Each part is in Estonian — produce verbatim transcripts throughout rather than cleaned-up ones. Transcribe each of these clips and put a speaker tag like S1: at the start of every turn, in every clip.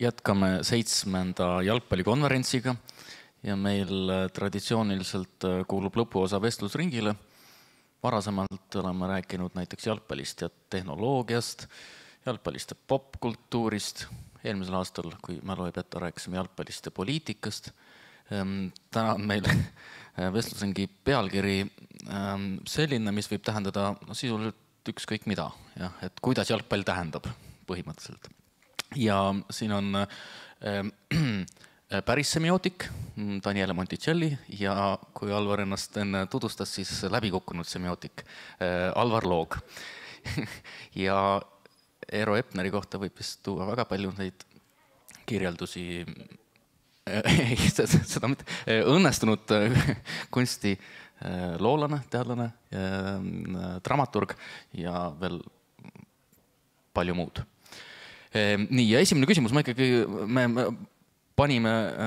S1: jätkame seitsmenda jalgpallikonverentsiga ja meil traditsiooniliselt kuulub lõpuosa vestlusringile. Varasemalt oleme rääkinud näiteks jalgpallist ja tehnoloogiast, jalgpallist ja popkultuurist. Eelmisel aastal, kui mälu ei peta, rääkisime jalgpallist ja poliitikast. Täna on meil vestlusringi pealkiri selline, mis võib tähendada no, sisuliselt ükskõik mida, ja, et kuidas jalgpall tähendab põhimõtteliselt. Ja siin on äh, päris semiootik Daniele Monticelli ja kui Alvar ennast enne tutvustas, siis läbikukkunud semiootik äh, Alvar Loog. Ja Eero Epneri kohta võib vist tuua väga palju neid kirjeldusi äh, seda mitte, äh, õnnestunud äh, kunsti äh, loolane, teadlane, äh, dramaturg ja veel palju muud. Nii, ja esimene küsimus, ma ikkagi, me panime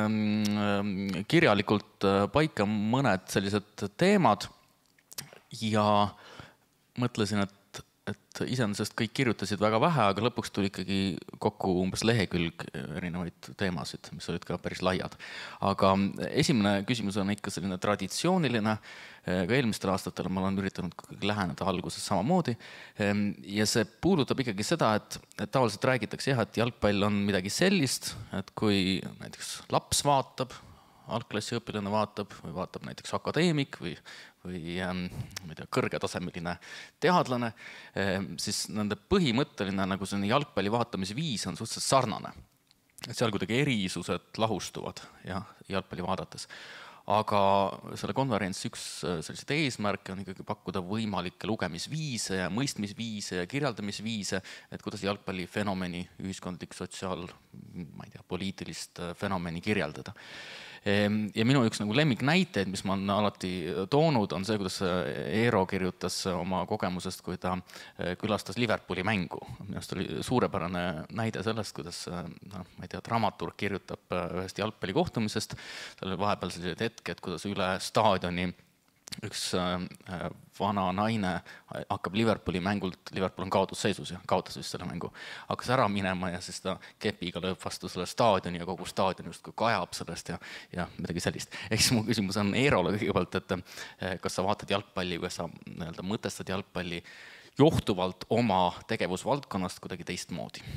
S1: kirjalikult paika mõned sellised teemad ja mõtlesin, et, et iseenesest kõik kirjutasid väga vähe, aga lõpuks tuli ikkagi kokku umbes lehekülg erinevaid teemasid, mis olid ka päris laiad. Aga esimene küsimus on ikka selline traditsiooniline, ka eelmistel aastatel ma olen üritanud läheneda alguses samamoodi ja see puudutab ikkagi seda, et, et tavaliselt räägitakse jah, et jalgpall on midagi sellist, et kui näiteks laps vaatab, algklassi õpilane vaatab või vaatab näiteks akadeemik või, või ma ei tea, kõrgetasemeline teadlane, siis nende põhimõtteline nagu selline jalgpalli vaatamise viis on suhteliselt sarnane. Et seal kuidagi erisused lahustuvad ja, jalgpalli vaadates. Aga selle konverentsi üks sellised eesmärke on ikkagi pakkuda võimalikke lugemisviise ja mõistmisviise ja kirjeldamisviise, et kuidas jalgpalli fenomeni, ühiskondlik, sotsiaal, ma ei tea, poliitilist fenomeni kirjeldada. Ja minu üks nagu lemmik näiteid, mis ma olen alati toonud, on see, kuidas Eero kirjutas oma kogemusest, kui ta külastas Liverpooli mängu. Minust oli suurepärane näide sellest, kuidas no, ma ei tea, dramaturg kirjutab ühest jalgpalli kohtumisest. Tal oli vahepeal sellised hetked, kuidas üle staadioni üks vana naine hakkab Liverpooli mängult, Liverpool on kaotusseisus ja kaotas vist selle mängu, hakkas ära minema ja siis ta kepiga lööb vastu selle staadioni ja kogu staadioni just kui kajab sellest ja, ja midagi sellist. Ehk siis mu küsimus on Eerole kõigepealt, et kas sa vaatad jalgpalli või sa nii-öelda mõtestad jalgpalli johtuvalt oma tegevusvaldkonnast kuidagi teistmoodi?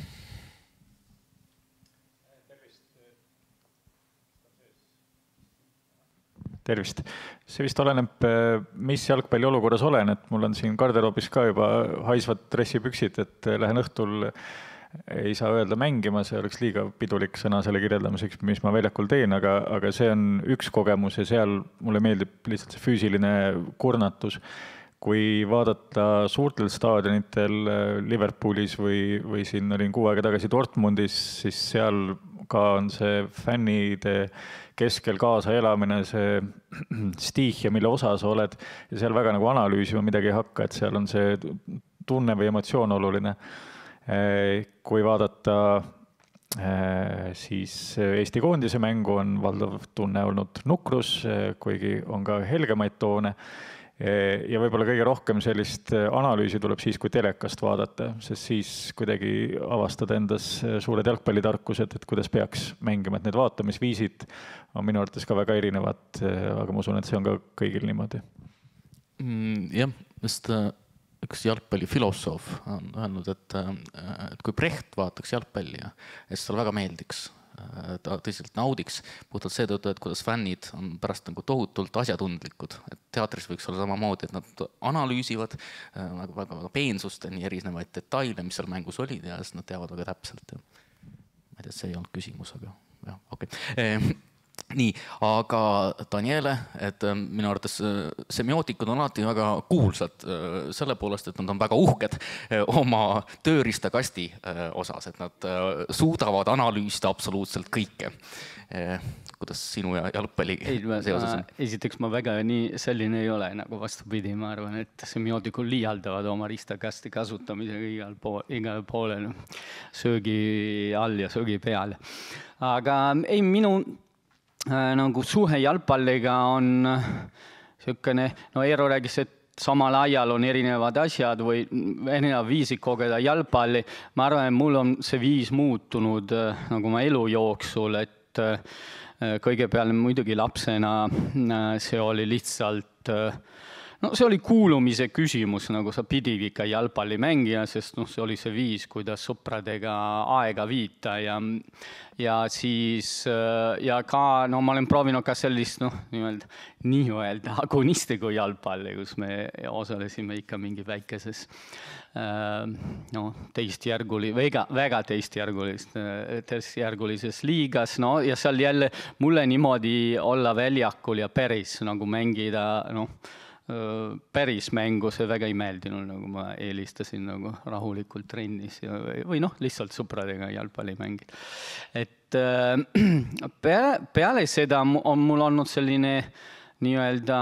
S2: Tervist. See vist oleneb, mis jalgpalli olukorras olen, et mul on siin garderoobis ka juba haisvad dressipüksid, et lähen õhtul, ei saa öelda mängima, see oleks liiga pidulik sõna selle kirjeldamiseks, mis ma väljakul teen, aga, aga see on üks kogemus ja seal mulle meeldib lihtsalt see füüsiline kurnatus. Kui vaadata suurtel staadionitel Liverpoolis või, või siin olin kuu aega tagasi Dortmundis, siis seal ka on see fännide keskel kaasa elamine, see stiihia, mille osa sa oled ja seal väga nagu analüüsima midagi ei hakka, et seal on see tunne või emotsioon oluline. Kui vaadata siis Eesti koondise mängu on valdav tunne olnud nukrus, kuigi on ka helgemaid toone. Ja võib-olla kõige rohkem sellist analüüsi tuleb siis, kui telekast vaadata, sest siis kuidagi avastada endas suured jalgpallitarkused, et kuidas peaks mängima, et need vaatamisviisid on minu arvates ka väga erinevad, aga ma usun, et see on ka kõigil niimoodi.
S1: Mm, jah, just üks jalgpallifilosoof on öelnud, et, et kui Brecht vaataks jalgpalli ja siis tal väga meeldiks, ta tõsiselt naudiks, puhtalt seetõttu, et kuidas fännid on pärast nagu tohutult asjatundlikud. Et teatris võiks olla samamoodi, et nad analüüsivad väga, väga, väga peensusteni erinevaid detaile, mis seal mängus olid ja siis nad teavad väga täpselt. Ma ei tea, see ei olnud küsimus, aga jah, okei. Okay. Nii, aga Daniele, et minu arvates semiootikud on alati väga kuulsad selle poolest, et nad on väga uhked oma tööristakasti osas, et nad suudavad analüüsida absoluutselt kõike. Kuidas sinu ja jalgpalli seoses on?
S3: Esiteks ma väga nii selline ei ole, nagu vastupidi, ma arvan, et semiootikud liialdavad oma ristakasti kasutamisega igal pool, igal poole söögi all ja söögi peal. Aga ei, minu nagu suhe jalgpalliga on selline, no Eero räägis, et samal ajal on erinevad asjad või erinevad viisid kogeda jalgpalli. Ma arvan, et mul on see viis muutunud nagu ma elu jooksul, et kõigepealt muidugi lapsena see oli lihtsalt no see oli kuulumise küsimus, nagu sa pidid ikka jalgpalli mängija, sest noh, see oli see viis, kuidas sõpradega aega viita ja, ja siis ja ka, no ma olen proovinud ka sellist, noh, nii-öelda, nii-öelda agonistiku jalgpalli, kus me osalesime ikka mingi väikeses no, teistjärguli, väga, väga teistjärgulist, teistjärgulises liigas, no ja seal jälle mulle niimoodi olla väljakul ja päris nagu mängida, noh, päris mängu see väga ei meeldinud, nagu ma eelistasin nagu rahulikult trennis ja, või noh, lihtsalt sõpradega jalgpalli mängida. Et peale, peale seda on mul olnud selline nii-öelda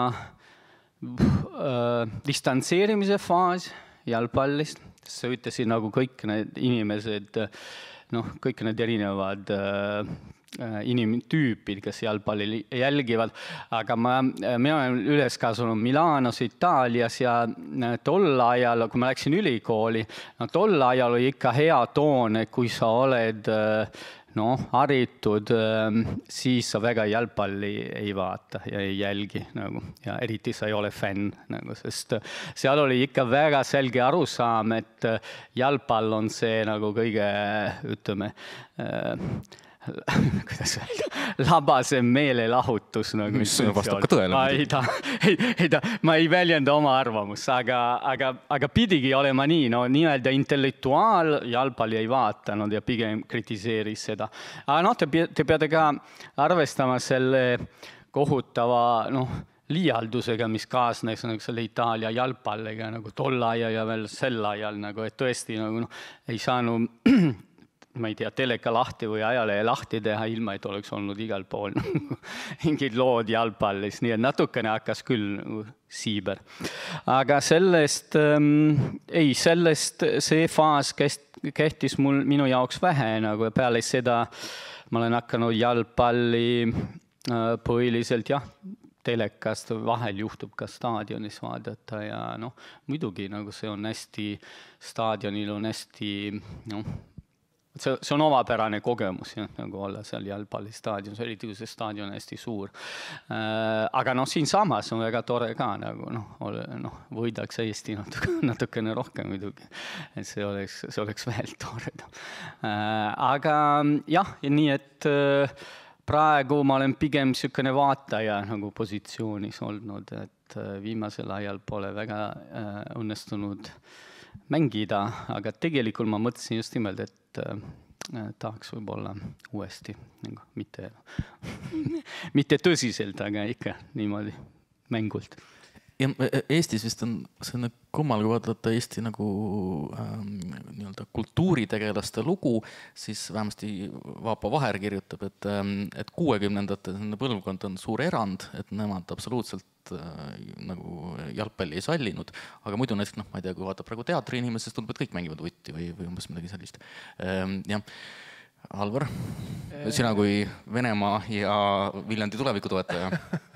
S3: äh, distantseerimise faas jalgpallist. Sa ütlesid nagu kõik need inimesed, noh, kõik need erinevad äh, inimtüüpid, kes jalgpalli jälgivad, aga ma, mina olen üles kasvanud Milanos, Itaalias ja tol ajal, kui ma läksin ülikooli, no tol ajal oli ikka hea toon, et kui sa oled noh, haritud, siis sa väga jalgpalli ei vaata ja ei jälgi nagu, ja eriti sa ei ole fänn, nagu, sest seal oli ikka väga selge arusaam, et jalgpall on see nagu kõige, ütleme, kuidas öelda, labasem meelelahutus nagu,
S1: mis vastab ka tõele.
S3: Ma ei, ta, ei, ei ta, ma ei väljenda oma arvamust, aga, aga, aga pidigi olema nii, no nii-öelda intellektuaal jalgpalli ei vaatanud ja pigem kritiseeris seda. Aga noh, te, te peate ka arvestama selle kohutava, noh, liialdusega, mis kaasnes nagu selle Itaalia jalgpalliga nagu tol ajal ja veel sel ajal, nagu, et tõesti nagu, noh, ei saanud ma ei tea, teleka lahti või ajalehe lahti teha, ilma et oleks olnud igal pool mingid lood jalgpallis, nii et natukene hakkas küll siiber. Aga sellest, ähm, ei, sellest see faas kest, kehtis mul minu jaoks vähe, nagu peale seda ma olen hakanud jalgpalli äh, põhiliselt, jah, telekast vahel juhtub ka staadionis vaadata ja noh, muidugi nagu see on hästi, staadionil on hästi, noh, See, see on omapärane kogemus, jah, nagu olla seal jalgpallistaadions, eriti kui see staadion on hästi suur. Äh, aga noh, siin samas on väga tore ka, nagu noh, noh võidaks Eesti natukene, natukene rohkem muidugi, et see oleks, see oleks veel tore. Äh, aga jah, nii et äh, praegu ma olen pigem niisugune vaataja nagu positsioonis olnud, et äh, viimasel ajal pole väga äh, õnnestunud mängida, aga tegelikult ma mõtlesin just nimelt, et äh, tahaks võib-olla uuesti, nagu, mitte, mitte tõsiselt, aga ikka niimoodi mängult.
S1: Ja Eestis vist on selline kummal, kui vaadata Eesti nagu ähm, nii-öelda kultuuritegelaste lugu, siis vähemasti Vaapo Vaher kirjutab, et, ähm, et kuuekümnendate põlvkond on suur erand, et nemad absoluutselt äh, nagu jalgpalli ei sallinud, aga muidu näiteks, noh, ma ei tea, kui vaatab praegu teatriinimesest, tundub, et kõik mängivad võtti või, või umbes midagi sellist. Ähm, jah, Alvar, sina kui Venemaa ja Viljandi tuleviku toetaja.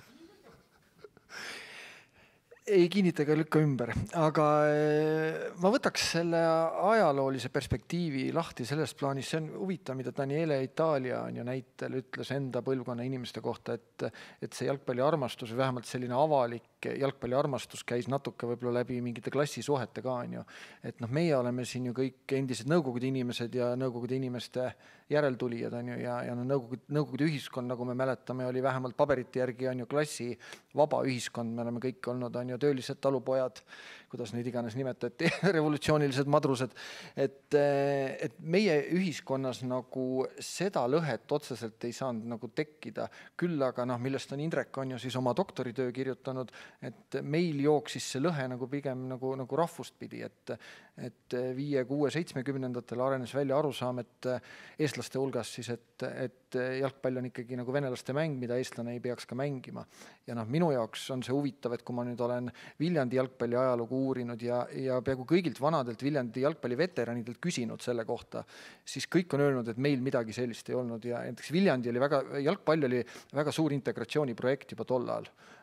S4: Ei kinnita ega lükka ümber, aga ma võtaks selle ajaloolise perspektiivi lahti sellest plaanis. See on huvitav, mida Daniele Italia on ju näitel ütles enda põlvkonna inimeste kohta, et, et see jalgpalli armastus, vähemalt selline avalik jalgpalli armastus käis natuke võib-olla läbi mingite klassisuhete ka, on ju. Et noh, meie oleme siin ju kõik endised nõukogude inimesed ja nõukogude inimeste järeltulijad, on ju, ja, ja no, nõukogude, nõukogude ühiskond, nagu me mäletame, oli vähemalt paberite järgi on ju klassi vaba ühiskond, me oleme kõik olnud, on ju, töölised talupojad, kuidas neid iganes nimetati, revolutsioonilised madrused, et, et meie ühiskonnas nagu seda lõhet otseselt ei saanud nagu tekkida, küll aga noh, millest on Indrek on ju siis oma doktoritöö kirjutanud, et meil jooksis see lõhe nagu pigem nagu, nagu rahvust pidi, et, et viie, kuue, seitsmekümnendatel arenes välja arusaam, et eestlaste hulgas siis, et, et jalgpall on ikkagi nagu venelaste mäng, mida eestlane ei peaks ka mängima. Ja noh, minu jaoks on see huvitav, et kui ma nüüd olen Viljandi jalgpalli ajalugu uurinud ja, ja peaaegu kõigilt vanadelt Viljandi jalgpalli veteranidelt küsinud selle kohta, siis kõik on öelnud, et meil midagi sellist ei olnud ja näiteks Viljandi oli väga, jalgpall oli väga suur integratsiooniprojekt juba tol ajal.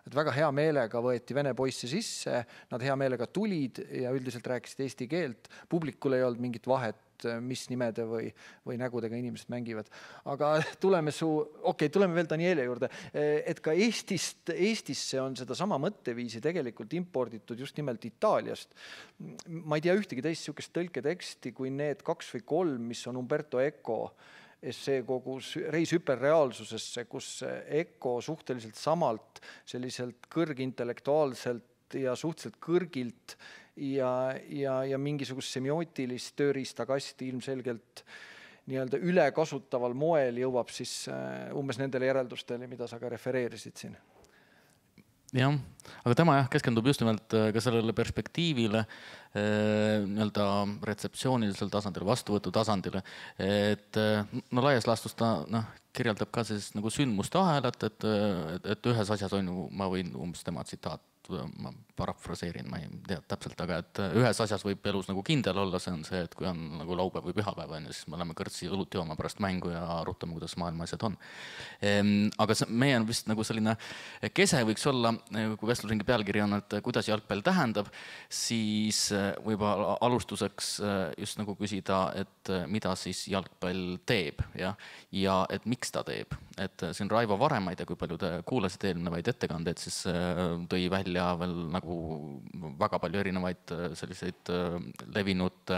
S4: et väga hea meelega võeti vene poisse sisse, nad hea meelega tulid ja üldiselt rääkisid eesti keelt. Publikul ei olnud mingit vahet, mis nimede või, või nägudega inimesed mängivad. Aga tuleme su, okei, okay, tuleme veel Daniele juurde, et ka Eestist, Eestisse on seda sama mõtteviisi tegelikult imporditud just nimelt Itaaliast. Ma ei tea ühtegi teist sihukest tõlketeksti kui need kaks või kolm, mis on Umberto Eco essee kogus Reis hüperreaalsusesse, kus Eco suhteliselt samalt, selliselt kõrgintellektuaalselt ja suhteliselt kõrgilt ja, ja, ja mingisugust semiootilist tööriistakasti ilmselgelt nii-öelda ülekasutaval moel jõuab siis umbes nendele järeldustele, mida sa ka refereerisid siin.
S1: Jah, aga tema jah, keskendub just nimelt ka sellele perspektiivile, nii-öelda retseptsioonilisel tasandil, vastuvõtu tasandile, et no laias laastus ta noh, kirjeldab ka siis nagu sündmuste ahelat, et, et ühes asjas on ju, ma võin umbes tema tsitaat, ma parafraseerin, ma ei tea täpselt, aga et ühes asjas võib elus nagu kindel olla, see on see, et kui on nagu laupäev või pühapäev, siis me oleme kõrtsi õlut jooma pärast mängu ja arutame, kuidas maailma asjad on. Aga meie on vist nagu selline kese võiks olla, kui vestlusringi pealkiri on, et kuidas jalgpall tähendab, siis võib-olla alustuseks just nagu küsida, et mida siis jalgpall teeb ja, ja et miks ta teeb. Et siin Raivo varem, ma ei tea, kui palju te kuulasid eelnevaid ettekandeid, siis tõi välja ja veel nagu väga palju erinevaid selliseid levinud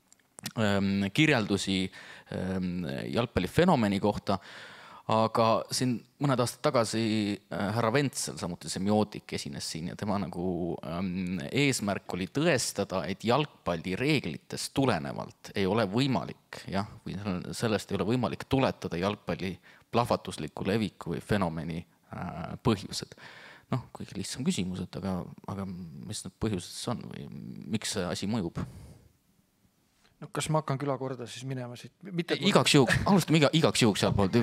S1: kirjeldusi jalgpalli fenomeni kohta, aga siin mõned aastad tagasi härra Ventsel, samuti semiootik, esines siin ja tema nagu eesmärk oli tõestada, et jalgpalli reeglitest tulenevalt ei ole võimalik, jah, või sellest ei ole võimalik tuletada jalgpalli plahvatusliku leviku või fenomeni põhjused. Noh, kõige lihtsam küsimus, et aga, aga mis need põhjused on või miks see asi mõjub?
S4: No, kas ma hakkan külakorda siis minema siit? Mitte,
S1: igaks juhuks, alustame iga, igaks juhuks seal poolt.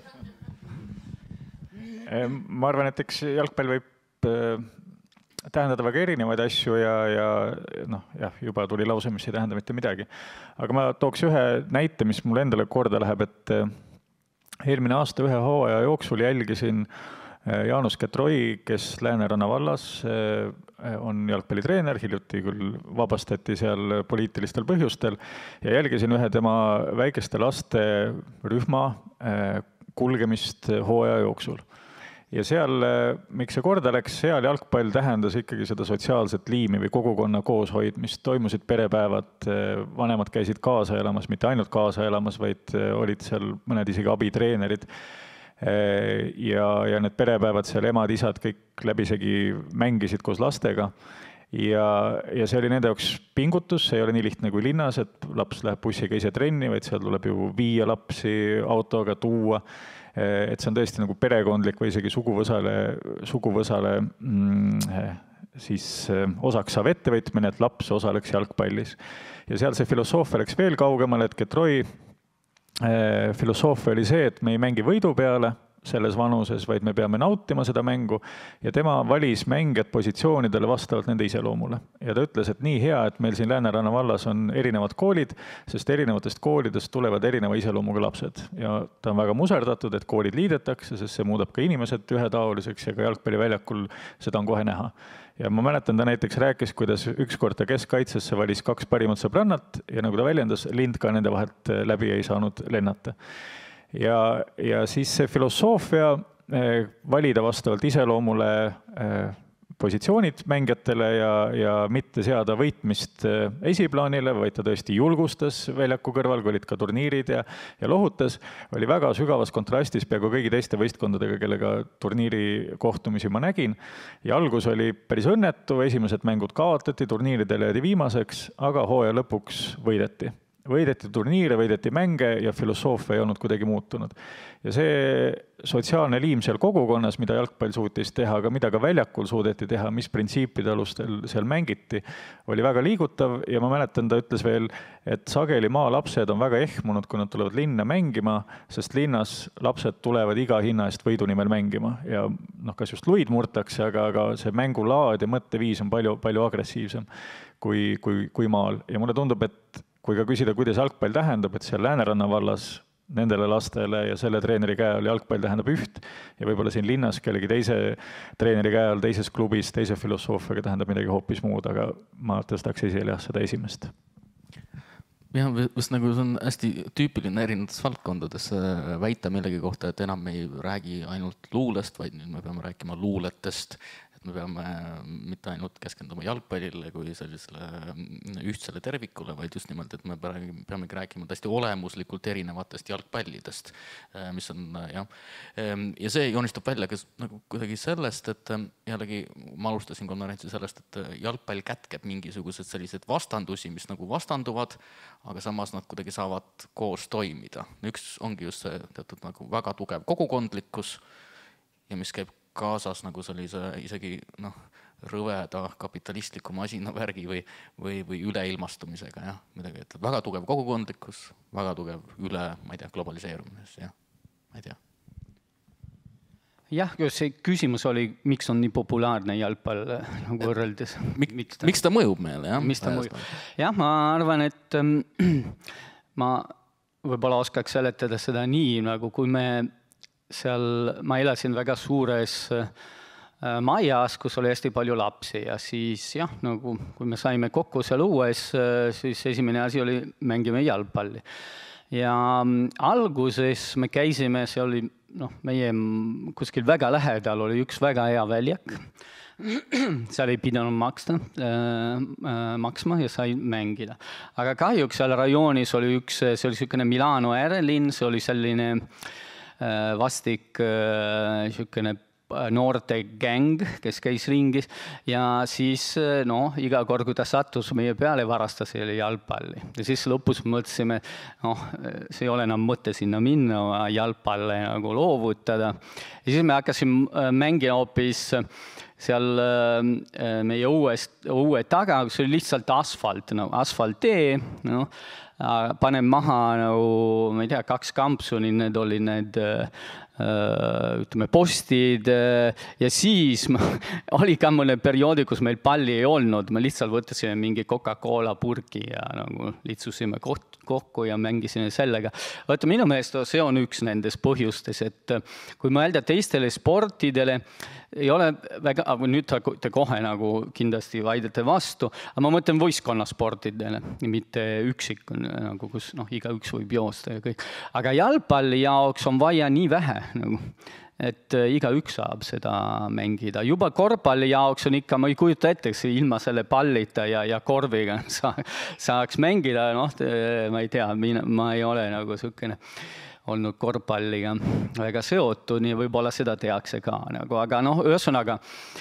S2: Ma arvan, et eks jalgpall võib tähendada väga erinevaid asju ja, ja noh, jah, juba tuli lause, mis ei tähenda mitte midagi. Aga ma tooks ühe näite, mis mul endale korda läheb, et eelmine aasta ühe hooaja jooksul jälgisin Jaanus Ketroi, kes Lääneranna vallas on jalgpallitreener, hiljuti küll vabastati seal poliitilistel põhjustel ja jälgisin ühe tema väikeste laste rühma kulgemist hooaja jooksul. Ja seal, miks see korda läks, seal jalgpall tähendas ikkagi seda sotsiaalset liimi või kogukonna kooshoid, mis toimusid perepäevad, vanemad käisid kaasa elamas, mitte ainult kaasa elamas, vaid olid seal mõned isegi abitreenerid. Ja, ja need perepäevad seal emad, isad kõik läbisegi mängisid koos lastega ja, ja see oli nende jaoks pingutus, see ei ole nii lihtne kui linnas, et laps läheb bussiga ise trenni, vaid seal tuleb ju viia lapsi autoga, tuua, et see on tõesti nagu perekondlik või isegi suguvõsale, suguvõsale mm, siis osaks saab ettevõtmine, et laps osaleks jalgpallis. Ja seal see filosoofia läks veel kaugemale, et Ketroi filosoofia oli see, et me ei mängi võidu peale selles vanuses, vaid me peame nautima seda mängu ja tema valis mängijad positsioonidele vastavalt nende iseloomule. Ja ta ütles, et nii hea, et meil siin Lääneranna vallas on erinevad koolid, sest erinevatest koolidest tulevad erineva iseloomuga lapsed. Ja ta on väga muserdatud, et koolid liidetakse, sest see muudab ka inimesed ühetaoliseks ja ka jalgpalliväljakul seda on kohe näha. Ja ma mäletan, ta näiteks rääkis, kuidas ükskord ta keskkaitsesse valis kaks parimat sõbrannat ja nagu ta väljendas, lind ka nende vahelt läbi ei saanud lennata. Ja, ja siis see filosoofia valida vastavalt iseloomule positsioonid mängijatele ja, ja mitte seada võitmist esiplaanile, vaid ta tõesti julgustas väljaku kõrval, kui olid ka turniirid ja, ja lohutas, oli väga sügavas kontrastis peaaegu kõigi teiste võistkondadega, kellega turniiri kohtumisi ma nägin. Ja algus oli päris õnnetu, esimesed mängud kaotati, turniiridele jäädi viimaseks, aga hooaja lõpuks võideti. Võideti turniire, võideti mänge ja filosoofia ei olnud kuidagi muutunud. Ja see sotsiaalne liim seal kogukonnas, mida jalgpall suutis teha, aga mida ka väljakul suudeti teha, mis printsiipide alustel seal mängiti, oli väga liigutav ja ma mäletan, ta ütles veel, et sageli maa lapsed on väga ehmunud, kui nad tulevad linna mängima, sest linnas lapsed tulevad iga hinna eest võidu nimel mängima ja noh, kas just luid murtakse, aga, aga see mängulaad ja mõtteviis on palju, palju agressiivsem kui, kui, kui maal ja mulle tundub, et kui ka küsida, kuidas jalgpall tähendab, et seal Lääneranna vallas nendele lastele ja selle treeneri käe all jalgpall tähendab üht ja võib-olla siin linnas kellegi teise treeneri käe all teises klubis, teise filosoofiaga tähendab midagi hoopis muud, aga ma tõstaks esile jah seda esimest.
S1: jah, vist nagu see on hästi tüüpiline erinevates valdkondades väita millegi kohta, et enam me ei räägi ainult luulest, vaid nüüd me peame rääkima luuletest, et me peame mitte ainult keskenduma jalgpallile kui sellisele ühtsele tervikule, vaid just nimelt, et me peamegi rääkima täiesti olemuslikult erinevatest jalgpallidest, mis on jah. Ja see joonistub välja kas nagu kuidagi sellest, et jällegi ma alustasin konverentsi sellest, et jalgpall kätkeb mingisugused sellised vastandusi, mis nagu vastanduvad, aga samas nad kuidagi saavad koos toimida. Üks ongi just see teatud nagu väga tugev kogukondlikkus ja mis käib kaasas nagu sellise isegi noh, rõveda kapitalistliku masinavärgi või, või, või üleilmastumisega. Jah, midagi, et väga tugev kogukondlikkus, väga tugev üle, ma ei tea, globaliseerumises. Jah, ma ei tea.
S3: Jah, see küsimus oli, miks on nii populaarne jalgpall nagu võrreldes.
S1: Mik, miks, ta, miks ta mõjub meile? Jah,
S3: miks ta mõjub? jah ma arvan, et ma võib-olla oskaks seletada seda nii, nagu kui me seal ma elasin väga suures majas, kus oli hästi palju lapsi ja siis jah, nagu kui me saime kokku seal õues, siis esimene asi oli mängime jalgpalli. Ja alguses me käisime, see oli noh, meie kuskil väga lähedal oli üks väga hea väljak. Seal ei pidanud maksta, äh, maksma ja sai mängida. Aga kahjuks seal rajoonis oli üks, see oli selline Milano äärelinn, see oli selline vastik niisugune noorte gäng, kes käis ringis ja siis no, iga kord, kui ta sattus meie peale, varastas selle jalgpalli. Ja siis lõpus mõtlesime, noh, see ei ole enam mõte sinna minna, jalgpalle nagu loovutada. Ja siis me hakkasime mängida hoopis seal meie uuest, uue taga, kus oli lihtsalt asfalt, no, asfalttee, no, panen maha nagu, ma ei tea, kaks kampsuni, need oli need ütleme, postid ja siis ma, oli ka mõne perioodi, kus meil palli ei olnud, me lihtsalt võtasime mingi Coca-Cola purki ja nagu lihtsusime kokku ja mängisime sellega. Võtta, minu meelest see on üks nendest põhjustes, et kui mõelda teistele sportidele, ei ole väga, aga nüüd te kohe nagu kindlasti vaidete vastu, aga ma mõtlen võistkonnasportidele, mitte üksik, nagu kus noh, iga üks võib joosta ja kõik. Aga jalgpalli jaoks on vaja nii vähe, nagu, et iga üks saab seda mängida. Juba korvpalli jaoks on ikka, ma ei kujuta ette, ilma selle pallita ja, ja korviga sa, saaks mängida, noh, ma ei tea, ma ei ole nagu selline olnud korvpalliga väga seotud, nii võib-olla seda tehakse ka. Nagu, aga noh, ühesõnaga,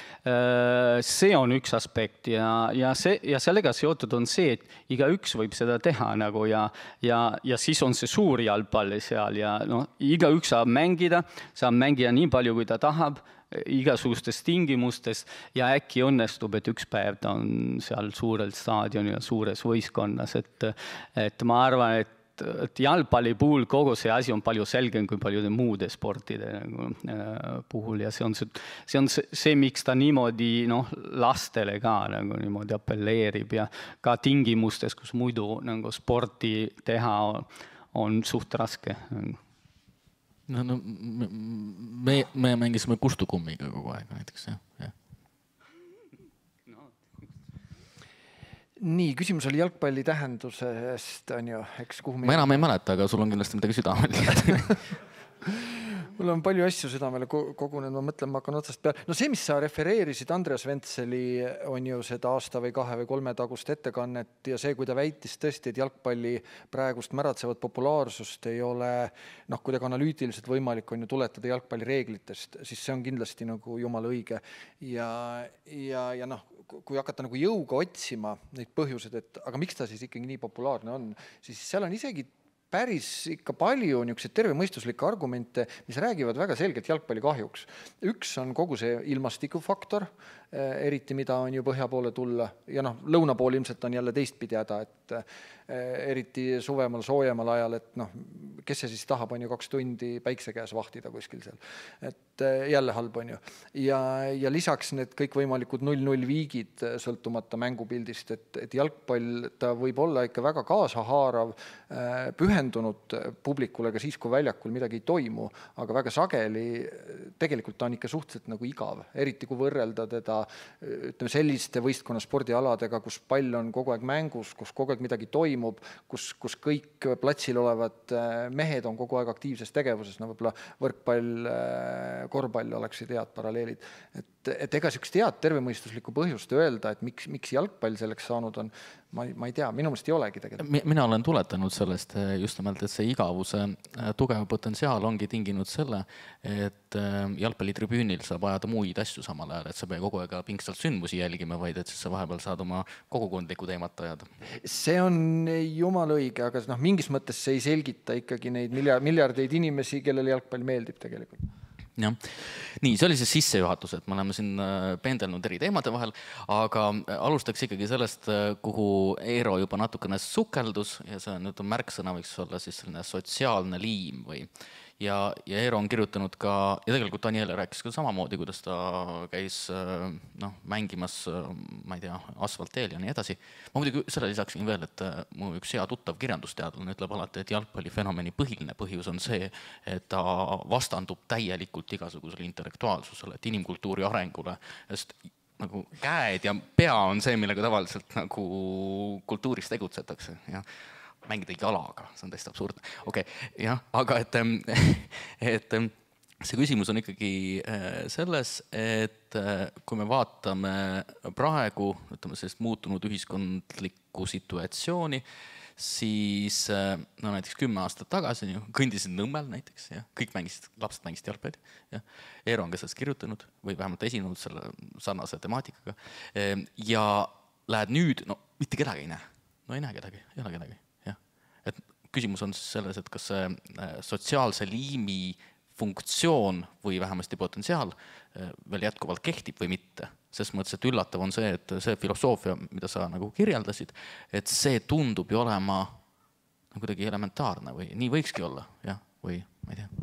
S3: see on üks aspekt ja, ja, see, ja sellega seotud on see, et iga üks võib seda teha nagu, ja, ja, ja siis on see suur jalgpalli seal ja no, iga üks saab mängida, saab mängida nii palju, kui ta tahab, igasugustes tingimustes ja äkki õnnestub, et üks päev ta on seal suurel staadionil ja suures võistkonnas, et, et ma arvan, et et jalgpalli puhul kogu see asi on palju selgem kui paljude muude sportide nagu, äh, puhul ja see on see, see, on see, see, miks ta niimoodi noh, lastele ka nagu, niimoodi appelleerib ja ka tingimustes, kus muidu nagu, sporti teha on, on suht raske.
S1: No, no, me, me mängisime kustukummiga kogu aeg näiteks, jah, jah.
S4: Nii, küsimus oli jalgpalli tähendusest, on ju, eks kuhu
S1: me... Ma enam ei mäleta, aga sul on kindlasti midagi südamel.
S4: Mul on palju asju südamele kogunenud, ma mõtlen, ma hakkan otsast peale. No see, mis sa refereerisid Andreas Ventseli, on ju seda aasta või kahe või kolme tagust ettekannet ja see, kui ta väitis tõesti, et jalgpalli praegust märatsevat populaarsust ei ole noh, kuidagi analüütiliselt võimalik on ju tuletada jalgpalli reeglitest, siis see on kindlasti nagu jumala õige. Ja, ja, ja noh, kui hakata nagu jõuga otsima neid põhjused, et aga miks ta siis ikkagi nii populaarne on, siis seal on isegi päris ikka palju niisuguseid tervemõistuslikke argumente, mis räägivad väga selgelt jalgpalli kahjuks. Üks on kogu see ilmastikufaktor, eriti mida on ju põhja poole tulla ja noh, lõuna pool ilmselt on jälle teistpidi häda, et eriti suvemal, soojemal ajal, et noh, kes see siis tahab, on ju kaks tundi päikse käes vahtida kuskil seal. Et jälle halb on ju. Ja, ja lisaks need kõikvõimalikud null null viigid sõltumata mängupildist, et, et jalgpall, ta võib olla ikka väga kaasahaarav, pühendunud publikule ka siis, kui väljakul midagi ei toimu, aga väga sageli tegelikult ta on ikka suhteliselt nagu igav, eriti kui võrrelda teda ütleme, selliste võistkonna spordialadega, kus pall on kogu aeg mängus, kus kogu aeg midagi toimub, kus, kus kõik platsil olevad mehed on kogu aeg aktiivses tegevuses, no võib-olla võrkpall, korvpall oleksid head paralleelid. Et, et ega sükst head tervemõistuslikku põhjust öelda, et miks, miks jalgpall selleks saanud on, ma, ma ei tea, minu mõist ei olegi tegelikult.
S1: Mina olen tuletanud sellest just nimelt, et see igavuse tugev potentsiaal ongi tinginud selle, et jalgpallitribüünil saab ajada muid asju samal ajal, et sa pea kogu aeg pingsalt sündmusi jälgima, vaid et siis sa vahepeal saad oma kogukondlikku teemat ajada.
S4: See on jumal õige, aga noh, mingis mõttes see ei selgita ikkagi neid miljardeid inimesi, kellele jalgpall meeldib tegelikult.
S1: jah. Nii, see oli see sissejuhatus, et me oleme siin pendelnud eri teemade vahel, aga alustaks ikkagi sellest, kuhu Eero juba natukene sukeldus ja see on nüüd märksõna võiks olla siis selline sotsiaalne liim või ja, ja Eero on kirjutanud ka, ja tegelikult Daniele rääkis ka samamoodi, kuidas ta käis noh, mängimas, ma ei tea, asfaltteel ja nii edasi. Ma muidugi selle lisaksin veel, et mu üks hea tuttav kirjandusteadlane ütleb alati, et jalgpallifenomeni põhiline põhjus on see, et ta vastandub täielikult igasugusele intellektuaalsusele, et inimkultuuri arengule, sest nagu käed ja pea on see, millega tavaliselt nagu kultuuris tegutsetakse ja mängida jalaga, see on täiesti absurdne. Okei, okay, jah, aga et, et see küsimus on ikkagi selles, et kui me vaatame praegu, ütleme sellist muutunud ühiskondlikku situatsiooni, siis no näiteks kümme aastat tagasi kõndisid Nõmmel näiteks, ja kõik mängisid, lapsed mängisid jalgpalli. Ja Eero on ka sellest kirjutanud või vähemalt esinenud selle sarnase temaatikaga. Ja lähed nüüd, no mitte kedagi ei näe. No ei näe kedagi, ei ole kedagi. Et küsimus on selles, et kas see sotsiaalse liimi funktsioon või vähemasti potentsiaal veel jätkuvalt kehtib või mitte. Sest mõttes, et üllatav on see, et see filosoofia, mida sa nagu kirjeldasid, et see tundub ju olema kuidagi elementaarne või nii võikski olla, jah, või ma ei tea.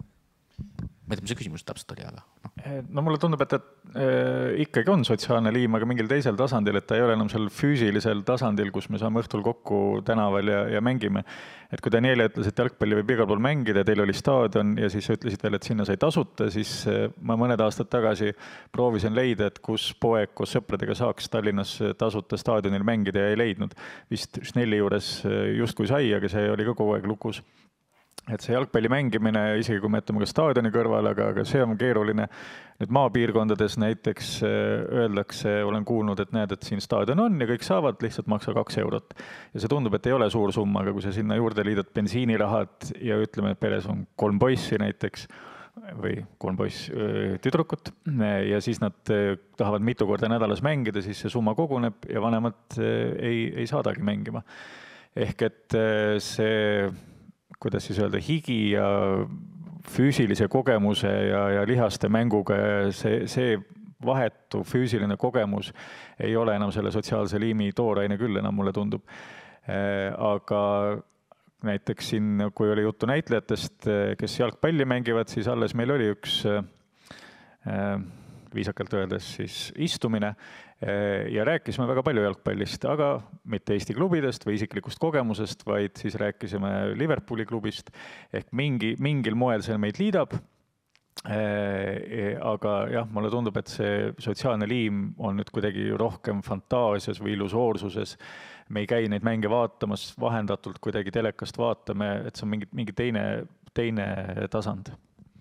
S1: Ma ei tea, mis see küsimus täpselt oli, aga no.
S2: No mulle tundub, et, et äh, ikkagi on sotsiaalne liim, aga mingil teisel tasandil, et ta ei ole enam seal füüsilisel tasandil, kus me saame õhtul kokku tänaval ja, ja mängime. Et kui Daniele ütles, et jalgpalli võib igal pool mängida, teil oli staadion ja siis ütlesid veel, et sinna sai tasuta, siis ma mõned aastad tagasi proovisin leida, et kus poeg koos sõpradega saaks Tallinnas tasuta staadionil mängida ja ei leidnud. Vist Snelli juures justkui sai, aga see oli ka kogu aeg lukus. Et see jalgpalli mängimine, isegi kui me jätame ka staadioni kõrval, aga, aga see on keeruline. Nüüd maapiirkondades näiteks öeldakse, olen kuulnud, et näed, et siin staadion on ja kõik saavad, lihtsalt maksa kaks eurot. Ja see tundub, et ei ole suur summa, aga kui sa sinna juurde liidad bensiinirahad ja ütleme, et peres on kolm poissi näiteks, või kolm poiss tüdrukut, ja siis nad tahavad mitu korda nädalas mängida, siis see summa koguneb ja vanemad ei, ei saadagi mängima. Ehk et see kuidas siis öelda, higi ja füüsilise kogemuse ja, ja lihaste mänguga, see, see vahetu füüsiline kogemus ei ole enam selle sotsiaalse liimi tooraine küll enam, mulle tundub. Aga näiteks siin, kui oli juttu näitlejatest, kes jalgpalli mängivad, siis alles meil oli üks viisakalt öeldes siis istumine ja rääkisime väga palju jalgpallist, aga mitte Eesti klubidest või isiklikust kogemusest, vaid siis rääkisime Liverpooli klubist ehk mingi, mingil moel see meid liidab. Aga jah, mulle tundub, et see sotsiaalne liim on nüüd kuidagi rohkem fantaasias või illusoorsuses. Me ei käi neid mänge vaatamas vahendatult, kuidagi telekast vaatame, et see on mingi, mingi teine, teine tasand.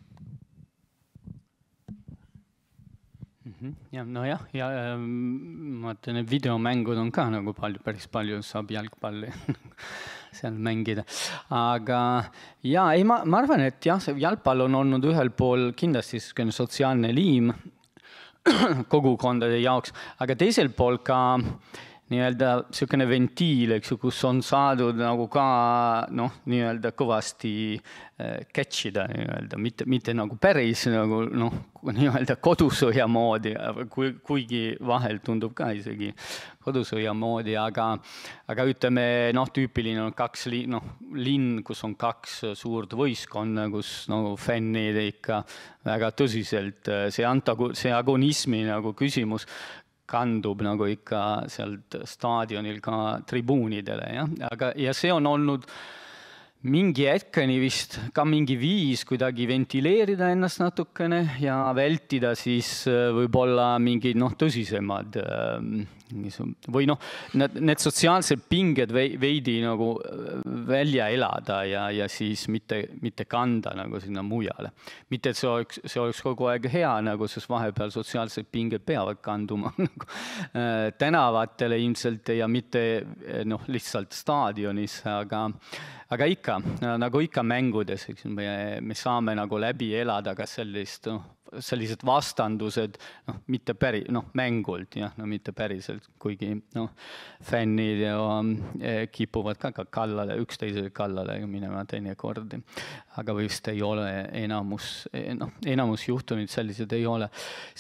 S3: Ja, no jah, ja ma ütlen, et videomängud on ka nagu palju, päris palju saab jalgpalli seal mängida. Aga ja, ei, ma, ma arvan, et jah, see jalgpall on olnud ühel pool kindlasti sotsiaalne liim kogukondade jaoks, aga teisel pool ka nii-öelda selline ventiil, eks ju, kus on saadud nagu ka noh, nii-öelda kõvasti catch ida nii-öelda, mitte, mitte nagu päris nagu noh, nii-öelda kodusõja moodi, kui, kuigi vahel tundub ka isegi kodusõja moodi, aga, aga ütleme, noh, tüüpiline on kaks li, noh, linn, kus on kaks suurt võistkonna, kus nagu fännid ikka väga tõsiselt see, antagu, see agonismi nagu küsimus kandub nagu ikka sealt staadionil ka tribuunidele, jah, aga ja see on olnud mingi hetkeni vist ka mingi viis kuidagi ventileerida ennast natukene ja vältida siis võib-olla mingid noh, tõsisemad või noh, need, need sotsiaalsed pinged veidi nagu välja elada ja, ja siis mitte, mitte kanda nagu sinna mujale. Mitte, et see oleks, see oleks kogu aeg hea, nagu sest vahepeal sotsiaalsed pinged peavad kanduma nagu, tänavatele ilmselt ja mitte noh, lihtsalt staadionis, aga aga ikka, nagu ikka mängudes, eks, me, me saame nagu läbi elada ka sellist, noh, sellised vastandused, noh, mitte päri, noh, mängult, jah, no mitte päriselt, kuigi, noh, fännid ja kipuvad ka, ka kallale, üksteisele kallale minema teine kord. Aga vist ei ole enamus, noh, enamus juhtumid sellised ei ole.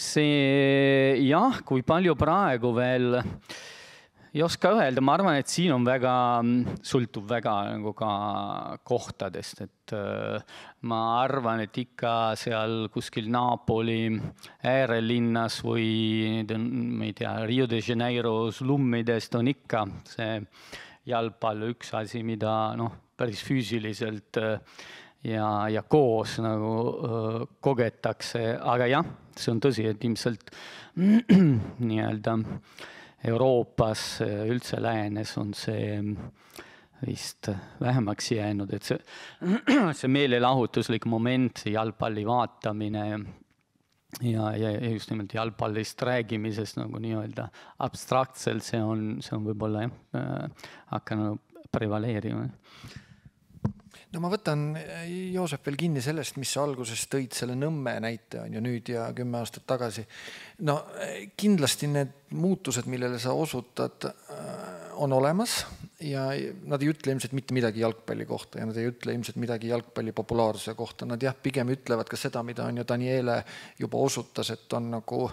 S3: See, jah, kui palju praegu veel ei oska öelda, ma arvan, et siin on väga, sõltub väga nagu ka kohtadest, et ma arvan, et ikka seal kuskil Napoli äärelinnas või ma ei tea, Rio de Janeiro slummidest on ikka see jalgpall üks asi, mida noh, päris füüsiliselt ja, ja koos nagu kogetakse, aga jah, see on tõsi, et ilmselt nii-öelda Euroopas, üldse läänes on see vist vähemaks jäänud, et see, see meelelahutuslik moment, see jalgpalli vaatamine ja, ja just nimelt jalgpallist räägimisest nagu nii-öelda abstraktselt, see on, see on võib-olla jah, hakanud prevaleerima.
S4: No ma võtan, Joosep, veel kinni sellest, mis alguses tõid selle Nõmme näite on ju nüüd ja kümme aastat tagasi. No kindlasti need muutused, millele sa osutad, on olemas ja nad ei ütle ilmselt mitte midagi jalgpalli kohta ja nad ei ütle ilmselt midagi jalgpalli populaarsuse kohta. Nad jah, pigem ütlevad ka seda, mida on ju Daniele juba osutas, et on nagu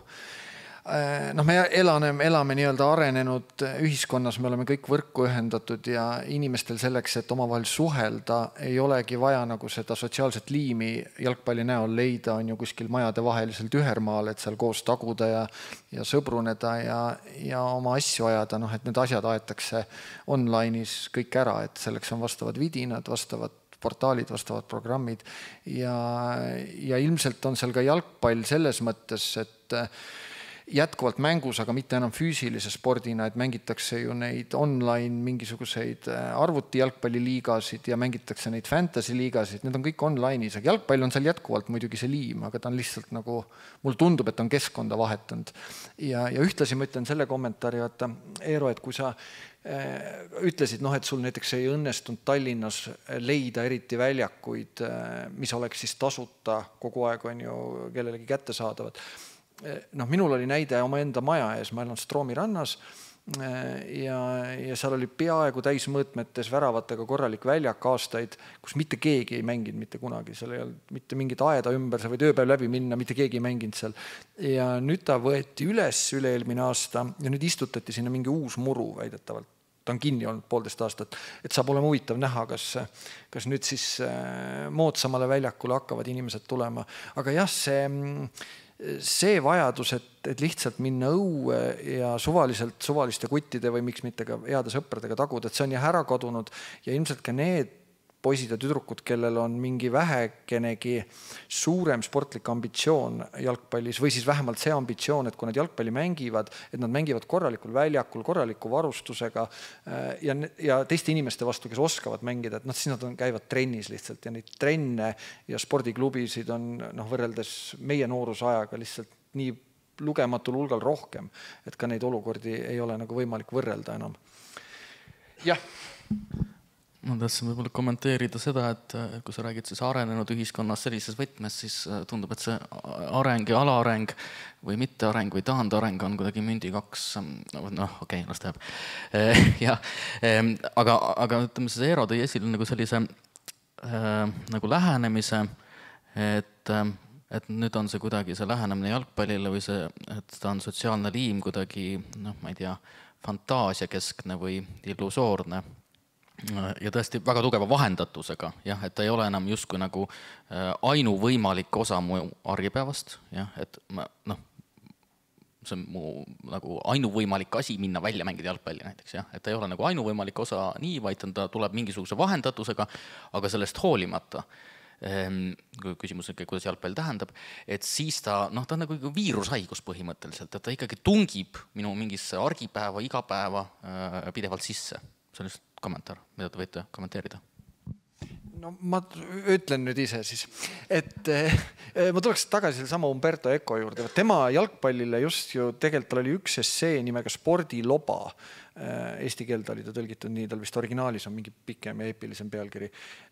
S4: noh, me elame, elame nii-öelda arenenud ühiskonnas, me oleme kõik võrku ühendatud ja inimestel selleks, et omavahel suhelda, ei olegi vaja nagu seda sotsiaalset liimi jalgpalli näol leida, on ju kuskil majade vaheliselt ühermaal, et seal koos taguda ja, ja sõbruneda ja, ja oma asju ajada, noh, et need asjad aetakse online'is kõik ära, et selleks on vastavad vidinad, vastavad portaalid, vastavad programmid ja, ja ilmselt on seal ka jalgpall selles mõttes, et jätkuvalt mängus, aga mitte enam füüsilise spordina, et mängitakse ju neid online mingisuguseid arvuti jalgpalliliigasid ja mängitakse neid fantasy liigasid, need on kõik online'is, aga jalgpall on seal jätkuvalt muidugi see liim, aga ta on lihtsalt nagu, mul tundub, et on keskkonda vahetanud. Ja, ja ühtlasi ma ütlen selle kommentaari, vaata, Eero, et kui sa ütlesid, noh, et sul näiteks ei õnnestunud Tallinnas leida eriti väljakuid, mis oleks siis tasuta kogu aeg on ju kellelegi kätte saadavad. Noh, minul oli näide oma enda maja ees, ma elan Stroomi rannas ja, ja seal oli peaaegu täismõõtmetes väravatega korralik väljak aastaid, kus mitte keegi ei mänginud mitte kunagi, seal ei olnud mitte mingit aeda ümber, sa võid ööpäev läbi minna, mitte keegi ei mänginud seal. Ja nüüd ta võeti üles üle-eelmine aasta ja nüüd istutati sinna mingi uus muru väidetavalt. Ta on kinni olnud poolteist aastat, et saab olema huvitav näha, kas, kas nüüd siis moodsamale väljakule hakkavad inimesed tulema. Aga jah, see see vajadus, et, et lihtsalt minna õue ja suvaliselt suvaliste kuttide või miks mitte ka heade sõpradega taguda, et see on jah ära kadunud ja ilmselt ka need poisid ja tüdrukud, kellel on mingi vähekenegi suurem sportlik ambitsioon jalgpallis või siis vähemalt see ambitsioon, et kui nad jalgpalli mängivad, et nad mängivad korralikul väljakul, korraliku varustusega ja, ja teiste inimeste vastu, kes oskavad mängida, et noh, siis nad on, käivad trennis lihtsalt ja neid trenne ja spordiklubisid on noh, võrreldes meie noorusajaga lihtsalt nii lugematul hulgal rohkem, et ka neid olukordi ei ole nagu võimalik võrrelda enam. Jah.
S1: Ma tahtsin võib-olla kommenteerida seda, et kui sa räägid siis arenenud ühiskonnas sellises võtmes, siis tundub, et see areng ja alaareng või mitteareng või taandareng on kuidagi mündi kaks, noh, okei, okay, las teab. Ja, aga, aga ütleme, see Eero tõi esile nagu sellise nagu lähenemise, et, et nüüd on see kuidagi see lähenemine jalgpallile või see, et ta on sotsiaalne liim kuidagi, noh, ma ei tea, fantaasiakeskne või illusoorne. Ja tõesti väga tugeva vahendatusega, jah, et ta ei ole enam justkui nagu ainuvõimalik osa mu argipäevast, jah, et ma, noh, see on mu nagu ainuvõimalik asi minna välja mängida jalgpalli näiteks, jah, et ta ei ole nagu ainuvõimalik osa nii, vaid ta tuleb mingisuguse vahendatusega, aga sellest hoolimata, kui küsimus on, kuidas jalgpall tähendab, et siis ta, noh, ta on nagu viirushaigus põhimõtteliselt, et ta ikkagi tungib minu mingisse argipäeva, igapäeva pidevalt sisse. See on just kommentaar, mida te võite kommenteerida.
S4: No ma ütlen nüüd ise siis, et eh, ma tuleks tagasi selle sama Umberto Eco juurde. Tema jalgpallile just ju tegelikult tal oli üks essee nimega Spordiloba. Eesti keelde oli ta tõlgitud nii, tal vist originaalis on mingi pikem ja eepilisem pealkiri.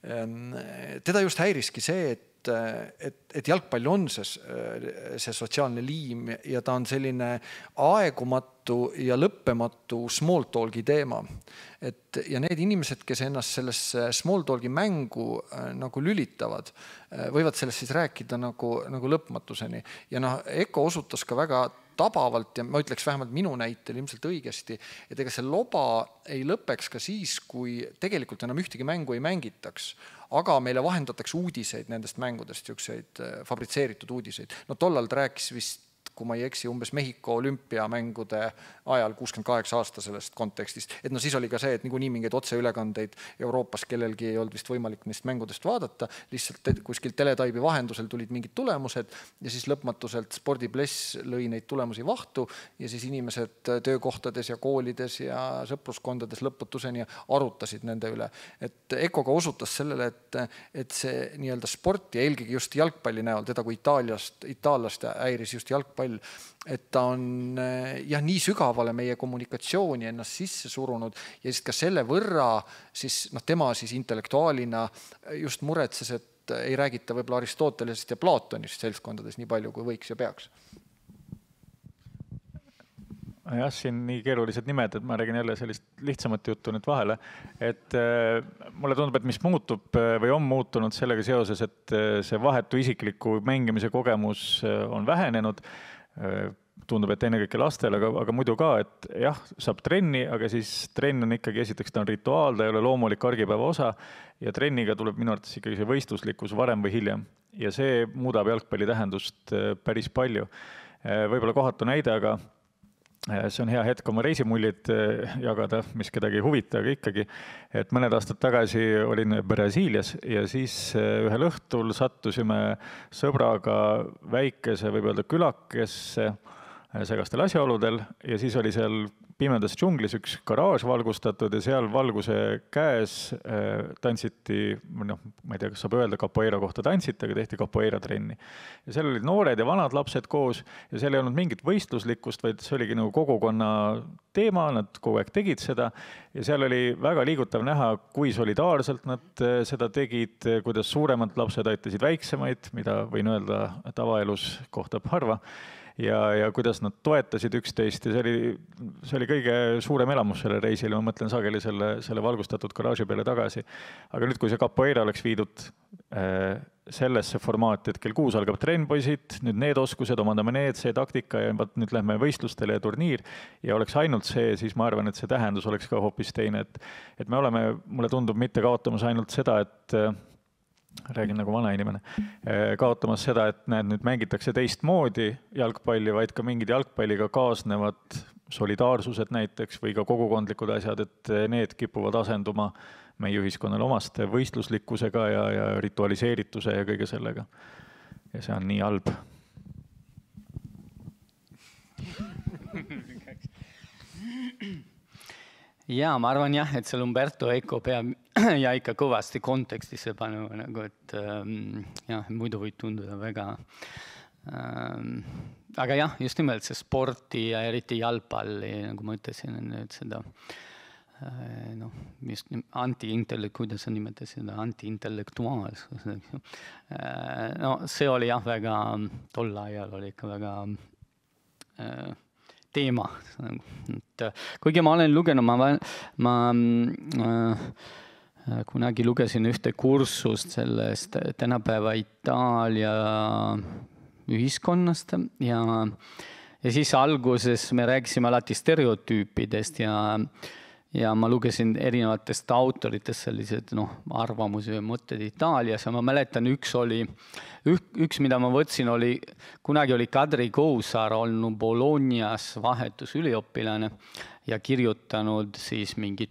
S4: Teda just häiriski see, et Et, et jalgpall on see, see sotsiaalne liim ja ta on selline aegumatu ja lõppematu small talki teema. Et, ja need inimesed, kes ennast sellesse small talki mängu nagu lülitavad, võivad sellest siis rääkida nagu, nagu lõpmatuseni. Ja noh, Eko osutas ka väga tabavalt ja ma ütleks vähemalt minu näitel ilmselt õigesti, et ega see loba ei lõpeks ka siis, kui tegelikult enam ühtegi mängu ei mängitaks, aga meile vahendatakse uudiseid nendest mängudest, jukseid fabritseeritud uudiseid. No tollal ta rääkis vist, kui ma ei eksi, umbes Mehhiko olümpiamängude ajal kuuskümmend kaheksa aasta sellest kontekstist. Et no siis oli ka see, et niikuinii mingeid otseülekandeid Euroopas kellelgi ei olnud vist võimalik neist mängudest vaadata, lihtsalt kuskil teletaibi vahendusel tulid mingid tulemused ja siis lõpmatuselt Spordipless lõi neid tulemusi vahtu ja siis inimesed töökohtades ja koolides ja sõpruskondades lõputuseni arutasid nende üle. Et Eko ka osutas sellele, et, et see nii-öelda sport ja eelkõige just jalgpalli näol, teda kui Itaaliast, itaallast häiris just jalgpalli, et ta on jah, nii sügavale meie kommunikatsiooni ennast sisse surunud ja siis ka selle võrra siis, noh, tema siis intellektuaalina just muretses, et ei räägita võib-olla Aristotelesest ja Platonist seltskondades nii palju, kui võiks ja peaks.
S2: Jah, siin nii keerulised nimed, et ma räägin jälle sellist lihtsamat juttu nüüd vahele. Et äh, mulle tundub, et mis muutub või on muutunud sellega seoses, et see vahetu isikliku mängimise kogemus on vähenenud. Tundub, et ennekõike lastel, aga, aga muidu ka, et jah, saab trenni, aga siis trenn on ikkagi esiteks ta on rituaal, ta ei ole loomulik argipäeva osa ja trenniga tuleb minu arvates ikkagi see võistluslikkus varem või hiljem. Ja see muudab jalgpalli tähendust päris palju. Võib-olla kohatu näide, aga see on hea hetk oma reisimullid jagada, mis kedagi ei huvita, aga ikkagi, et mõned aastad tagasi olin Brasiilias ja siis ühel õhtul sattusime sõbraga väikese, võib öelda külakesse segastel asjaoludel ja siis oli seal pimedas džunglis üks garaaž valgustatud ja seal valguse käes tantsiti, noh, ma ei tea, kas saab öelda capoeira kohta tantsiti, aga tehti capoeira trenni. Ja seal olid noored ja vanad lapsed koos ja seal ei olnud mingit võistluslikkust, vaid see oligi nagu kogukonna teema, nad kogu aeg tegid seda ja seal oli väga liigutav näha, kui solidaarselt nad seda tegid, kuidas suuremad lapsed aitasid väiksemaid, mida võin öelda tavaelus kohtab harva. Ja, ja kuidas nad toetasid üksteist ja see oli, see oli kõige suurem elamus selle reisil, ma mõtlen sageli selle, selle valgustatud garaaži peale tagasi. Aga nüüd, kui see capoeira oleks viidud äh, sellesse formaati, et kell kuus algab trennpoisid, nüüd need oskused, omandame need, see taktika ja nüüd lähme võistlustele ja turniir ja oleks ainult see, siis ma arvan, et see tähendus oleks ka hoopis teine, et, et me oleme, mulle tundub, mitte kaotamas ainult seda, et räägin nagu vana inimene, kaotamas seda, et näed, nüüd mängitakse teistmoodi jalgpalli, vaid ka mingid jalgpalliga kaasnevad solidaarsused näiteks või ka kogukondlikud asjad, et need kipuvad asenduma meie ühiskonnale omaste võistluslikkusega ja, ja ritualiseerituse ja kõige sellega. Ja see on nii halb.
S3: Jaa, ma arvan jah, et seal Umberto Eco peab ja ikka kõvasti kontekstisse panema, nagu et ähm, jah, muidu võib tunduda väga ähm, aga jah, just nimelt see sporti ja eriti jalgpalli, nagu ma ütlesin, et seda noh, just anti-intellekt, kuidas sa nimetasid seda, anti-intellektuaals. No see oli jah, väga, tol ajal oli ikka väga teema. Et, kuigi ma olen lugenud, ma, ma äh, kunagi lugesin ühte kursust sellest tänapäeva Itaalia ühiskonnast ja Ja siis alguses me rääkisime alati stereotüüpidest ja, ja ma lugesin erinevatest autoritest sellised noh, arvamusi ja mõtted Itaalias ja ma mäletan, üks oli, üks, üks mida ma võtsin, oli, kunagi oli Kadri Kousaar olnud Bolognas vahetusüliõpilane ja kirjutanud siis mingit,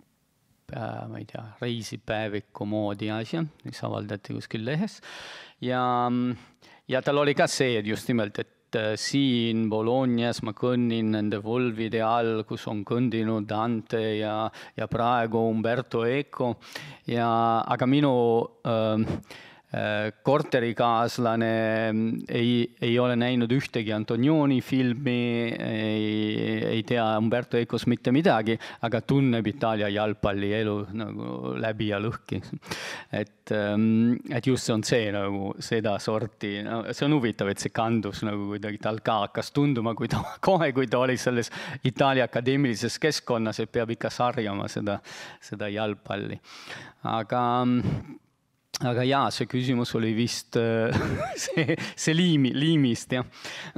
S3: ma ei tea, reisipäeviku moodi asja, mis avaldati kuskil lehes ja, ja tal oli ka see, just nimelt, et siin Bolognas ma kõnnin nende volvide all, kus on kõndinud Dante ja, ja praegu Umberto Eco. Ja, aga minu äh, korterikaaslane ei, ei ole näinud ühtegi Antonioni filmi, ei, ei tea Umberto Ecos mitte midagi, aga tunneb Itaalia jalgpalli elu nagu läbi ja lõhki. Et, et just see on see nagu seda sorti, no, see on huvitav, et see kandus nagu kuidagi tal ka hakkas tunduma, kui ta, kohe kui ta oli selles Itaalia akadeemilises keskkonnas, et peab ikka sarjama seda, seda jalgpalli. Aga Aga jaa, see küsimus oli vist see, see liimi, liimist, jah.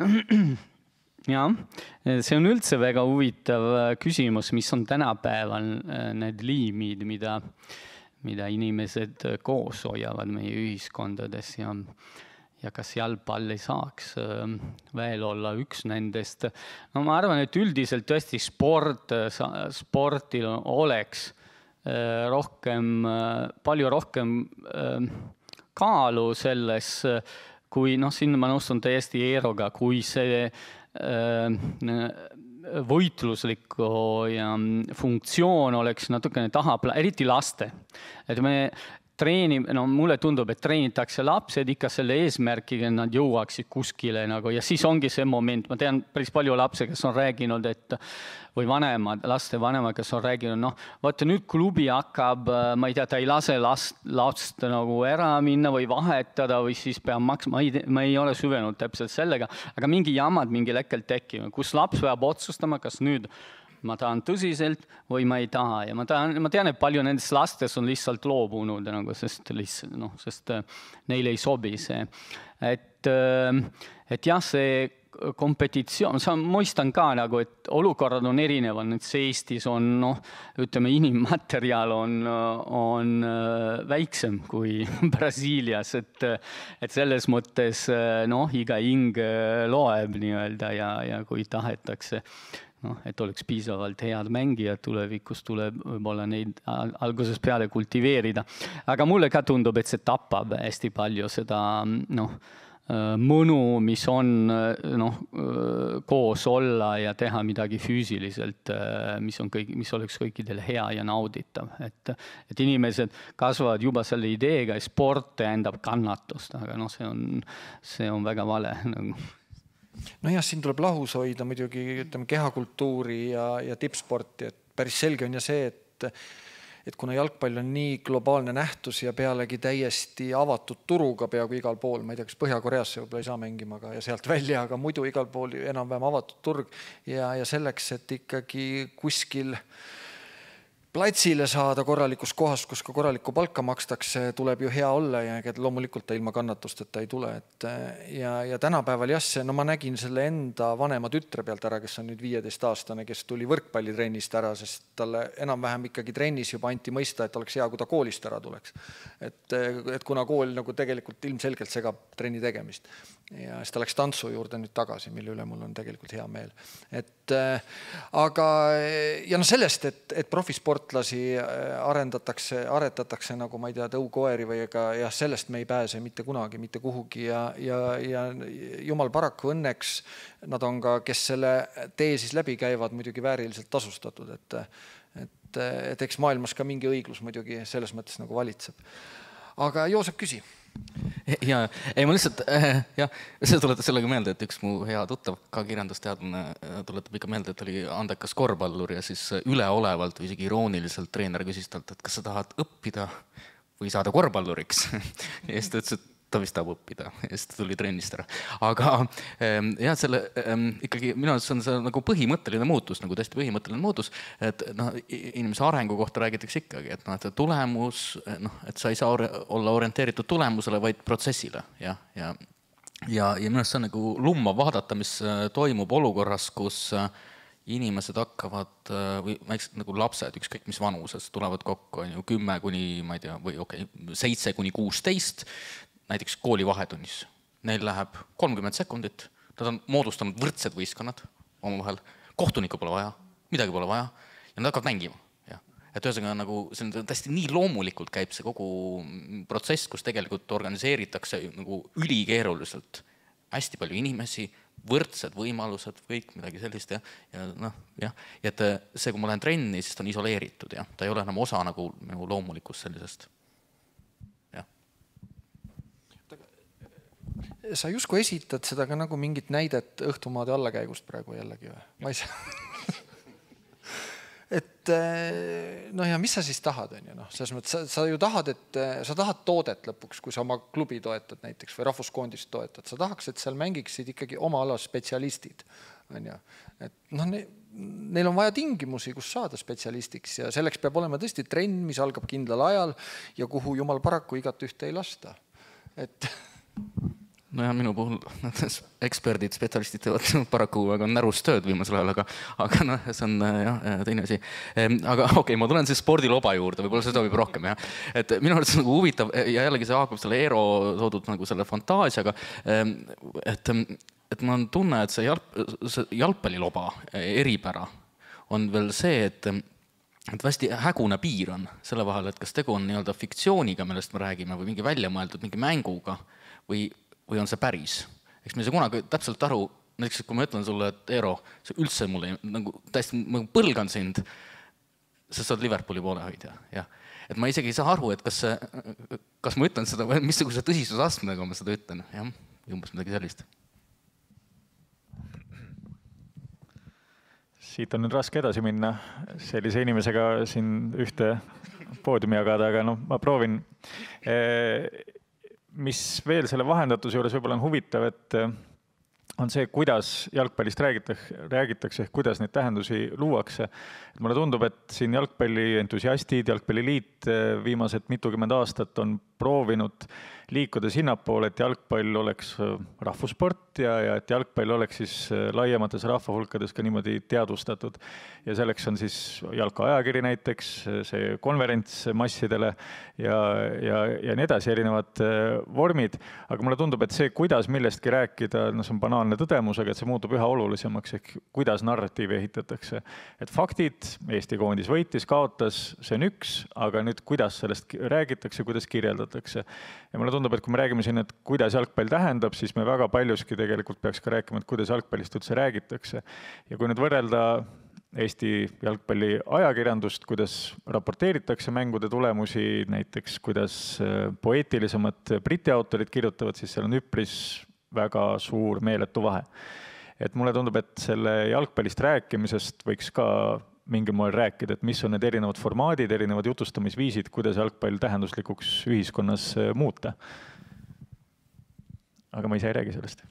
S3: Ja, see on üldse väga huvitav küsimus, mis on tänapäeval need liimid, mida, mida inimesed koos hoiavad meie ühiskondades ja, ja kas jalgpall ei saaks veel olla üks nendest. No ma arvan, et üldiselt tõesti sport, sportil oleks rohkem, palju rohkem kaalu selles, kui noh, siin ma nõustun täiesti Eeroga, kui see võitlusliku ja funktsioon oleks natukene tahapla, eriti laste. Et me treenib, no mulle tundub, et treenitakse lapsed ikka selle eesmärkiga, et nad jõuaksid kuskile nagu, ja siis ongi see moment, ma tean päris palju lapse, kes on rääginud, et või vanemad, laste vanemad, kes on rääginud, noh, vaata nüüd klubi hakkab, ma ei tea, ta ei lase last, last nagu ära minna või vahetada või siis peab maksma, ma ei, ma ei ole süvenud täpselt sellega, aga mingi jamad mingi hetkel tekkivad, kus laps peab otsustama, kas nüüd ma tahan tõsiselt või ma ei taha ja ma, tahan, ma tean, et palju nendest lastes on lihtsalt loobunud, nagu, sest, lihtsalt, no, sest neile ei sobi see. Et, et jah, see kompetitsioon, sa mõistan ka, nagu, et olukorrad on erinevad, et see Eestis on, noh, ütleme, inimmaterjal on, on väiksem kui Brasiilias, et, et selles mõttes, noh, iga hing loeb nii-öelda ja, ja kui tahetakse noh, et oleks piisavalt head mängijad tulevikus, tuleb võib-olla neid alguses peale kultiveerida. Aga mulle ka tundub, et see tapab hästi palju seda noh, mõnu, mis on noh, koos olla ja teha midagi füüsiliselt, mis, on kõik, mis oleks kõikidele hea ja nauditav. Et, et inimesed kasvavad juba selle ideega, et sport tähendab kannatust, aga noh, see on, see on väga vale nagu.
S4: No jah, siin tuleb lahus hoida muidugi ütleme, kehakultuuri ja, ja tippsporti, et päris selge on ja see, et, et kuna jalgpall on nii globaalne nähtus ja pealegi täiesti avatud turuga peaaegu igal pool, ma ei tea, kas Põhja-Koreasse võib-olla ei saa mängima aga, ja sealt välja, aga muidu igal pool enam-vähem avatud turg ja, ja selleks, et ikkagi kuskil platsile saada korralikus kohas, kus ka korralikku palka makstakse, tuleb ju hea olla ja loomulikult ta ilma kannatusteta ei tule. Et, ja, ja tänapäeval jah, see, no ma nägin selle enda vanema tütre pealt ära, kes on nüüd viieteist aastane, kes tuli võrkpallitrennist ära, sest talle enam-vähem ikkagi trennis juba anti mõista, et oleks hea, kui ta koolist ära tuleks. Et, et kuna kool nagu tegelikult ilmselgelt segab trenni tegemist. Ja siis ta läks tantsu juurde nüüd tagasi, mille üle mul on tegelikult hea meel. Et, aga ja no sellest, et, et profisportlasi arendatakse, aretatakse nagu ma ei tea, tõukoeri või ega ja sellest me ei pääse mitte kunagi, mitte kuhugi ja, ja, ja jumal paraku õnneks nad on ka, kes selle tee siis läbi käivad, muidugi vääriliselt tasustatud, et, et, et eks maailmas ka mingi õiglus muidugi selles mõttes nagu valitseb. Aga Joosep, küsi.
S1: ja ei, ma lihtsalt äh, jah, see tuletab sellega meelde, et üks mu hea tuttav, ka kirjandusteadlane, tuletab ikka meelde, et oli andekas korvpallur ja siis üleolevalt või isegi irooniliselt treener küsis talt, et kas sa tahad õppida või saada korvpalluriks. Ja siis ta ütles, et ta vist tahab õppida ja siis ta tuli trennist ära. Aga ähm, jah, selle ähm, ikkagi minu arvates on see nagu põhimõtteline muutus, nagu täiesti põhimõtteline muutus, et noh, inimese arengu kohta räägitakse ikkagi, et noh, et tulemus, noh, et sa ei saa olla orienteeritud tulemusele, vaid protsessile. Ja, ja, ja, ja minu arvates see on nagu lumma vaadata, mis toimub olukorras, kus inimesed hakkavad või väiksed nagu lapsed, ükskõik mis vanuses, tulevad kokku, on ju, kümme kuni, ma ei tea, või okei, okay, seitse kuni kuusteist, näiteks kooli vahetunnis. Neil läheb kolmkümmend sekundit, nad on moodustanud võrdsed võistkonnad omavahel, kohtunikku pole vaja, midagi pole vaja ja nad hakkavad mängima. Ja. Et ühesõnaga nagu, see on täiesti nii loomulikult käib see kogu protsess, kus tegelikult organiseeritakse nagu ülikeeruliselt hästi palju inimesi, võrdsed võimalused, kõik midagi sellist ja, ja noh, jah, ja et see, kui ma lähen trenni, siis ta on isoleeritud ja ta ei ole enam osa nagu, nagu loomulikust sellisest.
S4: Sa justkui esitad seda ka nagu mingit näidet õhtumaade allakäigust praegu jällegi või? Ma ei saa. Et noh ja mis sa siis tahad, on ju, noh, selles mõttes, sa, sa ju tahad, et sa tahad toodet lõpuks, kui sa oma klubi toetad näiteks või rahvuskoondist toetad, sa tahaks, et seal mängiksid ikkagi oma ala spetsialistid, on ju. Et noh, ne, neil on vaja tingimusi, kus saada spetsialistiks ja selleks peab olema tõesti trenn, mis algab kindlal ajal ja kuhu jumal paraku igat ühte ei lasta. Et
S1: no ja minu puhul eksperdid, spetsialistid teevad paraku väga närust tööd viimasel ajal, aga, aga noh, see on jah, teine asi. Aga okei, okay, ma tulen siis spordiloba juurde, võib-olla see sobib rohkem, jah. Et minu arvates nagu huvitav ja jällegi see haakub selle Eero toodud nagu selle fantaasiaga, et, et ma on tunne, et see, jalp, see jalgpalliloba eripära on veel see, et et hästi hägune piir on selle vahel, et kas tegu on nii-öelda fiktsiooniga, millest me räägime, või mingi välja mõeldud, mingi mänguga, või või on see päris. Eks me ei saa kunagi täpselt aru, näiteks kui ma ütlen sulle, et Eero, see üldse mulle nagu täiesti nagu põlgan sind, sest sa oled Liverpooli poolehoidja. Ja. Et ma isegi ei saa aru, et kas, see, kas ma ütlen seda või missuguse tõsisusastmega ma seda ütlen. Ja, umbes midagi sellist.
S2: Siit on nüüd raske edasi minna sellise inimesega siin ühte poodiumi jagada, aga noh, ma proovin. Mis veel selle vahendatuse juures võib-olla on huvitav, et on see, kuidas jalgpallist räägitakse, ehk kuidas neid tähendusi luuakse. Mulle tundub, et siin jalgpalli entusiastid, jalgpalliliit viimased mitukümmend aastat on proovinud liikuda sinnapoole, et jalgpall oleks rahvussport ja, ja et jalgpall oleks siis laiemates rahvahulkades ka niimoodi teadvustatud. Ja selleks on siis jalkaajakiri näiteks, see konverents massidele ja, ja, ja nii edasi, erinevad vormid. Aga mulle tundub, et see, kuidas millestki rääkida, no see on banaalne tõdemusega, et see muutub üha olulisemaks, ehk kuidas narratiivi ehitatakse. Et faktid, Eesti koondis võitis, kaotas, see on üks, aga nüüd kuidas sellest räägitakse, kuidas kirjeldatakse. Ja mulle tundub, et kui me räägime siin, et kuidas jalgpall tähendab, siis me väga paljuski tegelikult peaks ka rääkima, et kuidas jalgpallist üldse räägitakse. Ja kui nüüd võrrelda Eesti jalgpalli ajakirjandust, kuidas raporteeritakse mängude tulemusi, näiteks kuidas poeetilisemad briti autorid kirjutavad, siis seal on üpris väga suur meeletu vahe. Et mulle tundub, et selle jalgpallist rääkimisest võiks ka mingil moel rääkida, et mis on need erinevad formaadid, erinevad jutustamisviisid, kuidas jalgpall tähenduslikuks ühiskonnas muuta. Aga ma ise ei räägi sellest.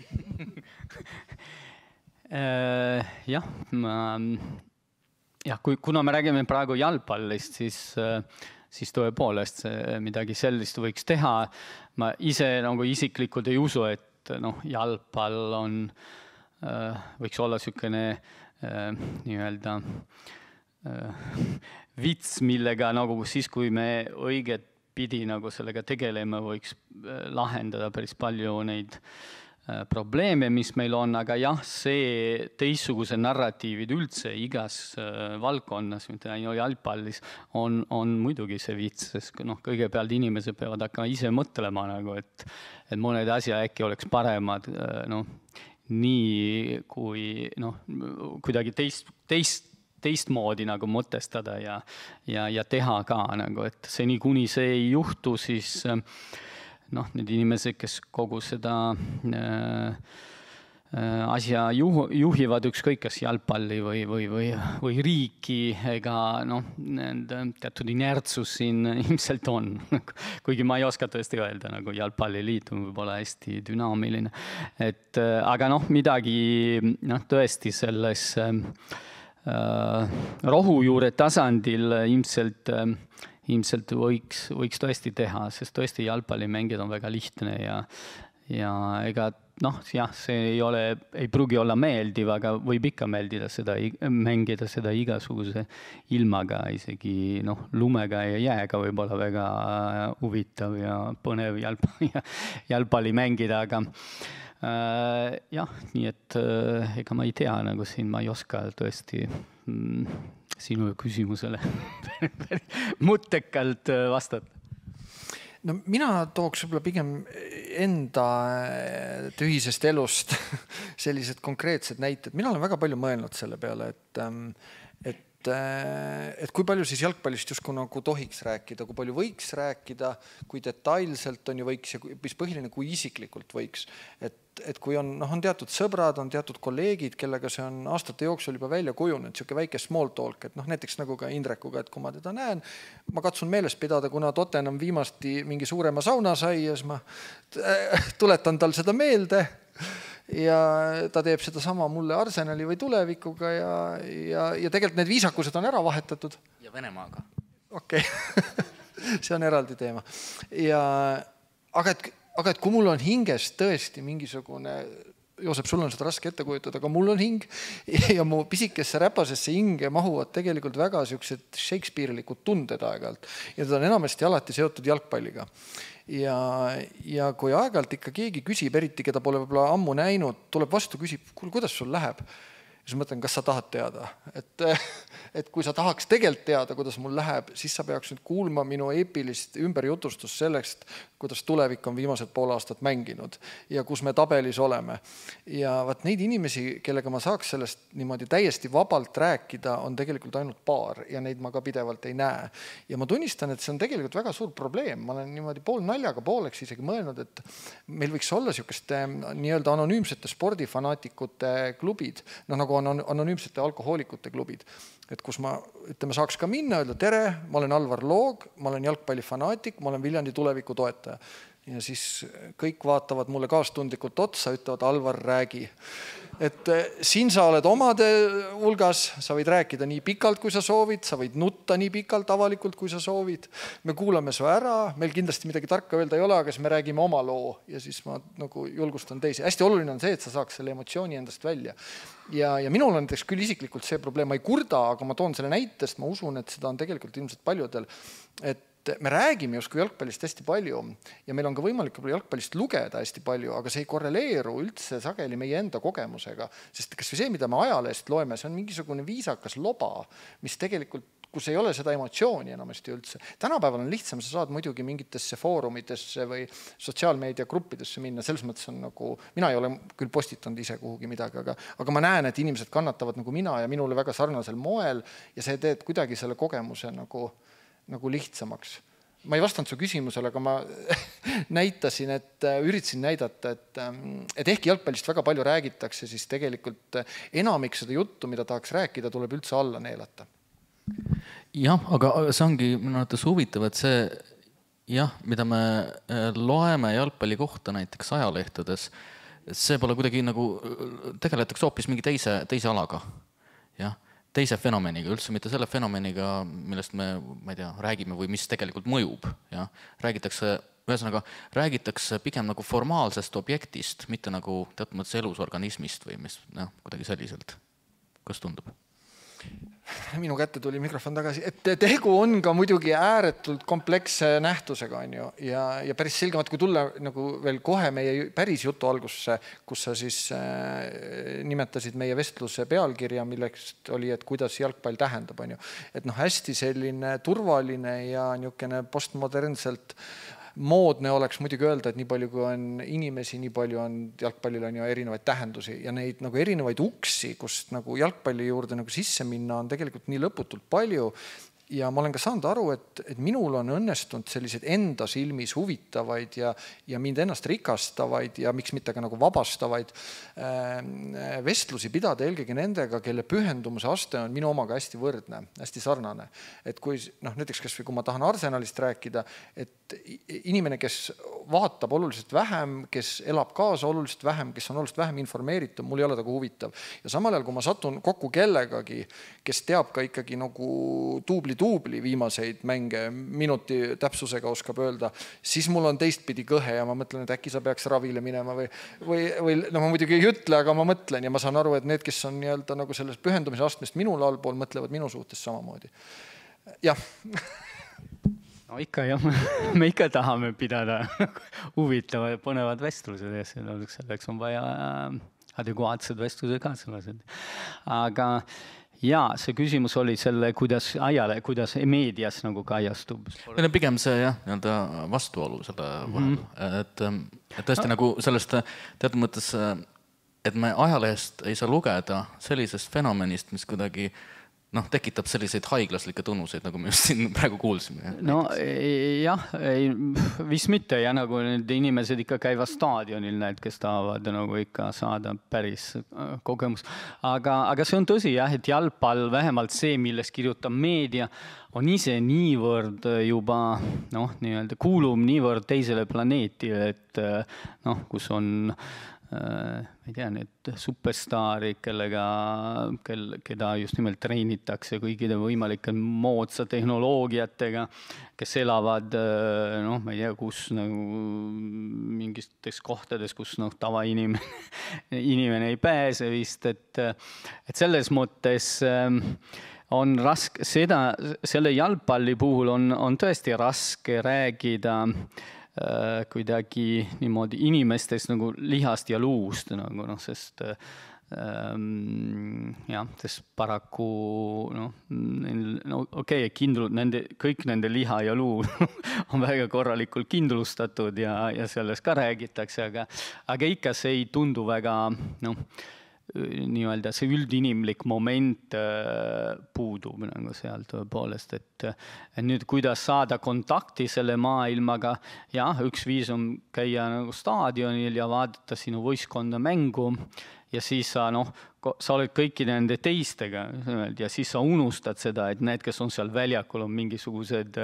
S3: Jah, ma, jah, kui, kuna me räägime praegu jalgpallist, siis, siis tõepoolest midagi sellist võiks teha. Ma ise nagu isiklikult ei usu, et noh, jalgpall on, võiks olla sükene nii-öelda vits, millega nagu siis, kui me õiget pidi nagu sellega tegeleme, võiks lahendada päris palju neid probleeme, mis meil on, aga jah, see teistsuguse narratiivid üldse igas valdkonnas, mitte ainult jalgpallis, on, on muidugi see vits, sest noh, kõigepealt inimesed peavad hakkama ise mõtlema, nagu, et, et mõned asja äkki oleks paremad, noh, nii kui noh, kuidagi teist, teist, teistmoodi nagu mõtestada ja, ja, ja teha ka, nagu, et seni kuni see ei juhtu, siis noh, need inimesed, kes kogu seda äh, asja juh, juhivad ükskõik kas jalgpalli või, või, või, või riiki, ega noh, nende teatud inertsus siin ilmselt on. Kuigi ma ei oska tõesti öelda, nagu jalgpalliliit on võib-olla hästi dünaamiline. Et, aga noh, midagi noh, tõesti selles äh, rohujuure tasandil ilmselt, äh, ilmselt võiks, võiks tõesti teha, sest tõesti jalgpalli mängida on väga lihtne ja, ja ega noh, jah, see ei ole, ei pruugi olla meeldiv, aga võib ikka meeldida seda, mängida seda igasuguse ilmaga, isegi noh, lumega ja jääga võib olla väga huvitav ja põnev jalgpalli, jalgpalli mängida, aga äh, jah, nii et äh, ega ma ei tea, nagu siin ma ei oska tõesti mm, sinu küsimusele mõttekalt vastata.
S4: No mina tooks võib-olla pigem enda tühisest elust sellised konkreetsed näited. Mina olen väga palju mõelnud selle peale, et, et, et kui palju siis jalgpallist justkui nagu tohiks rääkida, kui palju võiks rääkida, kui detailselt on ju võiks ja mis põhiline, kui isiklikult võiks. Et, et kui on, noh, on teatud sõbrad, on teatud kolleegid, kellega see on aastate jooksul juba välja kujunud, siuke väike small talk, et noh, näiteks nagu ka Indrekuga, et kui ma teda näen, ma katsun meeles pidada, kuna Tottenham viimasti mingi suurema sauna sai ja siis ma tuletan tal seda meelde ja ta teeb seda sama mulle Arsenali või Tulevikuga ja, ja, ja tegelikult need viisakused on ära vahetatud.
S1: Ja Venemaaga.
S4: Okei, okay. See on eraldi teema. Ja, aga, et, aga et kui mul on hinges tõesti mingisugune, Joosep, sul on seda raske ette kujutada, aga mul on hing ja mu pisikesse räpasesse hinge mahuvad tegelikult väga siuksed Shakespeare-likud tunded aeg-ajalt ja ta on enamasti alati seotud jalgpalliga. Ja, ja kui aeg-ajalt ikka keegi küsib, eriti keda pole võib-olla ammu näinud, tuleb vastu, küsib, kuidas sul läheb? Ja siis mõtlen, kas sa tahad teada, et, et kui sa tahaks tegelikult teada, kuidas mul läheb, siis sa peaks nüüd kuulma minu eepilist ümberjutustust selleks, kuidas Tulevik on viimased pool aastat mänginud ja kus me tabelis oleme. Ja vaat neid inimesi, kellega ma saaks sellest niimoodi täiesti vabalt rääkida, on tegelikult ainult paar ja neid ma ka pidevalt ei näe. Ja ma tunnistan, et see on tegelikult väga suur probleem. Ma olen niimoodi pool naljaga pooleks isegi mõelnud, et meil võiks olla siukeste nii-öelda anonüümsete spordifanaatikute klubid, no nagu on anonüümsete alkohoolikute klubid, et kus ma ütleme, saaks ka minna, öelda tere, ma olen Alvar Loog, ma olen jalgpallifanaatik, ma olen Viljandi Tuleviku toetaja. Ja siis kõik vaatavad mulle kaastundlikult otsa, ütlevad Alvar, räägi. Et siin sa oled omade hulgas, sa võid rääkida nii pikalt, kui sa soovid, sa võid nutta nii pikalt avalikult, kui sa soovid. Me kuulame su ära, meil kindlasti midagi tarka öelda ei ole, aga siis me räägime oma loo ja siis ma nagu julgustan teisi. Hästi oluline on see, et sa saaks selle emotsiooni endast välja. Ja, ja minul on näiteks küll isiklikult see probleem, ma ei kurda, aga ma toon selle näitest, ma usun, et seda on tegelikult ilmselt paljudel, et me räägime justkui jalgpallist hästi palju ja meil on ka võimalik jalgpallist lugeda hästi palju, aga see ei korreleeru üldse sageli meie enda kogemusega, sest kas või see, mida me ajalehest loeme, see on mingisugune viisakas loba, mis tegelikult, kus ei ole seda emotsiooni enamasti üldse. Tänapäeval on lihtsam, sa saad muidugi mingitesse foorumitesse või sotsiaalmeedia gruppidesse minna, selles mõttes on nagu, mina ei ole küll postitanud ise kuhugi midagi, aga, aga ma näen, et inimesed kannatavad nagu mina ja minule väga sarnasel moel ja see teed kuidagi selle kogemuse nagu nagu lihtsamaks. Ma ei vastanud su küsimusele, aga ma näitasin, et üritasin näidata, et, et ehkki jalgpallist väga palju räägitakse, siis tegelikult enamik seda juttu, mida tahaks rääkida, tuleb üldse alla neelata.
S1: Jah, aga see ongi minu arvates huvitav, et see, jah, mida me loeme jalgpalli kohta näiteks ajalehtades, see pole kuidagi nagu, tegeletakse hoopis mingi teise, teise alaga. Jah. teise fenomeniga, üldse mitte selle fenomeniga, millest me, ma ei tea, räägime või mis tegelikult mõjub. Ja? Räägitakse, ühesõnaga, räägitakse pigem nagu formaalsest objektist, mitte nagu teatud mõttes elusorganismist või mis, noh, kuidagi selliselt. Kas tundub?
S4: Minu kätte tuli mikrofon tagasi, et tegu on ka muidugi ääretult kompleksse nähtusega on ju ja, ja päris selgemalt, kui tulla nagu veel kohe meie päris jutu algusse, kus sa siis äh, nimetasid meie vestluse pealkirja, milleks oli, et kuidas jalgpall tähendab on ju. Et noh, hästi selline turvaline ja niisugune postmodernselt moodne oleks muidugi öelda, et nii palju kui on inimesi, nii palju on jalgpallil on ju erinevaid tähendusi ja neid nagu erinevaid uksi, kust nagu jalgpalli juurde nagu sisse minna on tegelikult nii lõputult palju ja ma olen ka saanud aru, et, et minul on õnnestunud sellised enda silmis huvitavaid ja, ja mind ennast rikastavaid ja miks mitte ka nagu vabastavaid äh, vestlusi pidada eelkõige nendega, kelle pühendumuse aste on minu omaga hästi võrdne, hästi sarnane. Et kui noh, näiteks kas või kui ma tahan Arsenalist rääkida, et inimene, kes vaatab oluliselt vähem, kes elab kaasa oluliselt vähem, kes on oluliselt vähem informeeritud, mul ei ole taga huvitav. Ja samal ajal, kui ma satun kokku kellegagi, kes teab ka ikkagi nagu tuubli-tuubli viimaseid mänge, minuti täpsusega oskab öelda, siis mul on teistpidi kõhe ja ma mõtlen, et äkki sa peaks ravile minema või, või, või no ma muidugi ei ütle, aga ma mõtlen ja ma saan aru, et need, kes on nii-öelda nagu selles pühendumise astmest minul allpool, mõtlevad minu suhtes samamoodi. Jah.
S3: No ikka jah, me ikka tahame pidada huvitava ja põnevad vestlused ja selleks on vaja adekvaatsed vestlused ka sellised. Aga jaa, see küsimus oli selle, kuidas ajale, kuidas meedias nagu kajastub.
S1: Meil on pigem see jah, nii-öelda vastuolu selle vahel. Mm-hmm. Et, et tõesti no. nagu sellest teatud mõttes, et me ajalehest ei saa lugeda sellisest fenomenist, mis kuidagi noh, tekitab selliseid haiglaslikke tunnuseid, nagu me just siin praegu kuulsime.
S3: No jah, ei, vist mitte ja nagu need inimesed ikka käivad staadionil, need, kes tahavad nagu ikka saada päris kogemus. Aga, aga see on tõsi jah, et jalgpall, vähemalt see, millest kirjutab meedia, on ise niivõrd juba noh, nii-öelda kuulub niivõrd teisele planeetile, et noh, kus on ma ei tea, need superstaarid, kellega, kel, keda just nimelt treenitakse kõigide võimalike moodsa tehnoloogiatega, kes elavad, noh, ma ei tea, kus nagu mingites kohtades, kus noh, tavainimene inimene ei pääse vist, et, et selles mõttes on raske, seda, selle jalgpalli puhul on, on tõesti raske räägida kuidagi niimoodi inimestest nagu lihast ja luust, nagu noh, sest ähm, jah, sest paraku noh, no okei, okay, kindlu, nende, kõik nende liha ja luu on väga korralikult kindlustatud ja, ja sellest ka räägitakse, aga, aga ikka see ei tundu väga noh, nii-öelda see üldinimlik moment puudub nagu seal tõepoolest, et nüüd kuidas saada kontakti selle maailmaga, jah, üks viis on käia nagu staadionil ja vaadata sinu võistkonda mängu ja siis sa noh, sa oled kõikide nende teistega ja siis sa unustad seda, et need, kes on seal väljakul, on mingisugused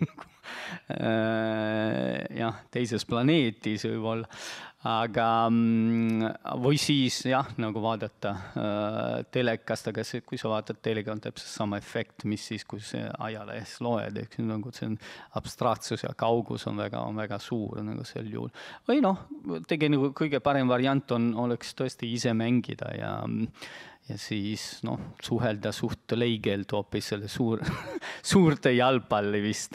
S3: jah, teises planeetis võib-olla. Aga või siis jah, nagu vaadata telekast, aga see, kui sa vaatad telega, on täpselt sama efekt, mis siis, kui see ajalehes loed, ehk nagu see on abstraktsus ja kaugus on väga, on väga suur nagu sel juhul. Või noh, tegelikult kõige parem variant on, oleks tõesti ise mängida ja ja siis noh, suhelda suht leigelt hoopis selle suur, suurte jalgpalli vist.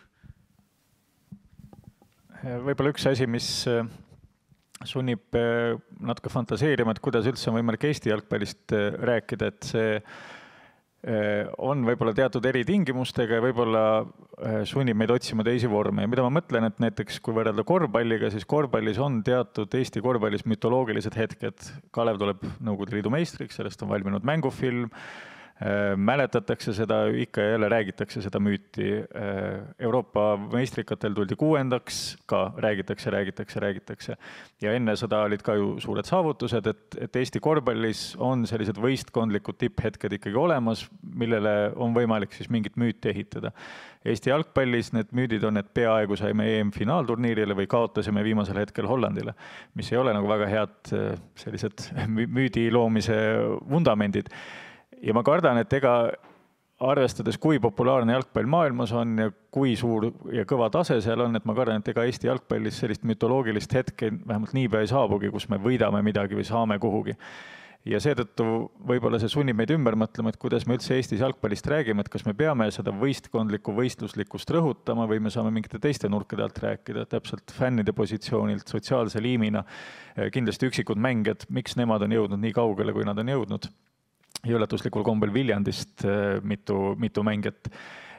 S2: Võib-olla üks asi, mis sunnib natuke fantaseerima, et kuidas üldse on võimalik Eesti jalgpallist rääkida, et see on võib-olla teatud eri tingimustega ja võib-olla sunnib meid otsima teisi vorme. Ja mida ma mõtlen, et näiteks kui võrrelda korvpalliga, siis korvpallis on teatud Eesti korvpallis mütoloogilised hetked. Kalev tuleb Nõukogude Liidu meistriks, sellest on valminud mängufilm, mäletatakse seda, ikka ja jälle räägitakse seda müüti. Euroopa meistrikatel tuldi kuuendaks, ka räägitakse, räägitakse, räägitakse. Ja enne seda olid ka ju suured saavutused, et, et Eesti korvpallis on sellised võistkondlikud tipphetked ikkagi olemas, millele on võimalik siis mingit müüti ehitada. Eesti jalgpallis need müüdid on, et peaaegu saime E M-finaalturniirile või kaotasime viimasel hetkel Hollandile, mis ei ole nagu väga head sellised müüdi loomise vundamendid. Ja ma kardan, et ega arvestades, kui populaarne jalgpall maailmas on ja kui suur ja kõva tase seal on, et ma kardan, et ega Eesti jalgpallis sellist mütoloogilist hetke vähemalt niipea ei saabugi, kus me võidame midagi või saame kuhugi. Ja seetõttu võib-olla see sunnib meid ümber mõtlema, et kuidas me üldse Eestis jalgpallist räägime, et kas me peame seda võistkondlikku võistluslikkust rõhutama või me saame mingite teiste nurkade alt rääkida, täpselt fännide positsioonilt, sotsiaalse liimina, kindlasti üksikud mängijad, miks nemad on jõudnud nii kaugele, kui nad on jõudnud. Üllatuslikul kombel Viljandist mitu, mitu mängijat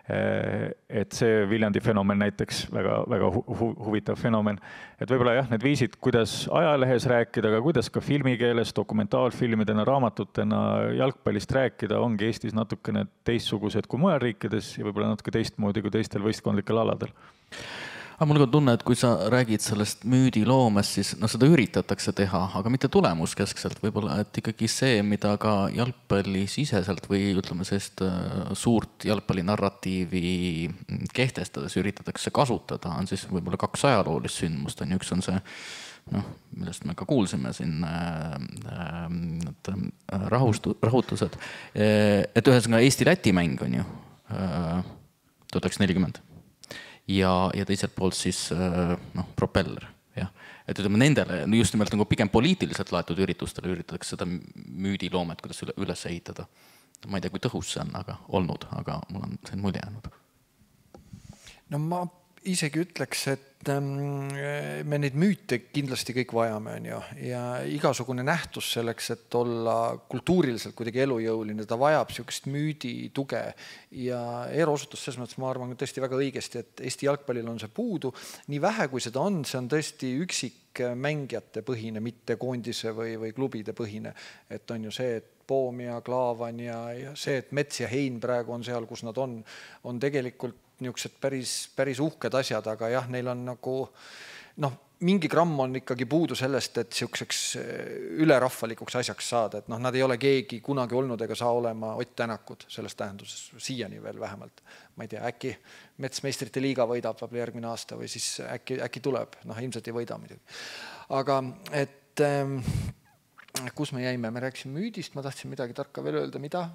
S2: et see Viljandi fenomen näiteks väga, väga hu huvitav fenomen, et võib-olla jah, need viisid, kuidas ajalehes rääkida, aga kuidas ka filmikeeles, dokumentaalfilmidena, raamatutena jalgpallist rääkida, ongi Eestis natukene teistsugused kui mujal riikides ja võib-olla natuke teistmoodi kui teistel võistkondlikel aladel.
S1: Aga mul on tunne, et kui sa räägid sellest müüdiloomest, siis no seda üritatakse teha, aga mitte tulemuskeskselt võib-olla, et ikkagi see, mida ka jalgpalli siseselt või ütleme sellist suurt jalgpalli narratiivi kehtestades üritatakse kasutada, on siis võib-olla kaks ajaloolist sündmust. Üks on see, noh, millest me ka kuulsime siin need rahustu, rahutused, et ühesõnaga Eesti-Läti mäng on ju tuhat üheksasada nelikümmend. Ja, ja teiselt poolt siis noh, propeller. Ja. Et ütleme nendele, just nimelt nagu pigem poliitiliselt laetud üritustele üritatakse seda müüdiloomet, kuidas üle, üles ehitada. Ma ei tea, kui tõhus see on aga olnud, aga mul on see mulje jäänud.
S4: No ma isegi ütleks, et me neid müüte kindlasti kõik vajame, on ju, ja igasugune nähtus selleks, et olla kultuuriliselt kuidagi elujõuline, ta vajab sellist müüdi tuge ja Eero osutus selles mõttes, ma arvan tõesti väga õigesti, et Eesti jalgpallil on see puudu. Nii vähe, kui seda on, see on tõesti üksik mängijate põhine, mitte koondise või, või klubide põhine. Et on ju see, et Poom ja Klaavan ja, ja see, et Mets ja Hein praegu on seal, kus nad on, on tegelikult niisugused päris, päris uhked asjad, aga jah, neil on nagu, noh, mingi gramm on ikkagi puudu sellest, et niisuguseks ülerahvalikuks asjaks saada, et noh, nad ei ole keegi kunagi olnud ega saa olema Ott Tänakud selles tähenduses, siiani veel vähemalt. Ma ei tea, äkki Mets meistrite liiga võidab võib-olla järgmine aasta või siis äkki, äkki tuleb, noh, ilmselt ei võida muidugi. Aga et ähm, kus me jäime, me rääksime müüdist, ma tahtsin midagi tarka veel öelda, mida?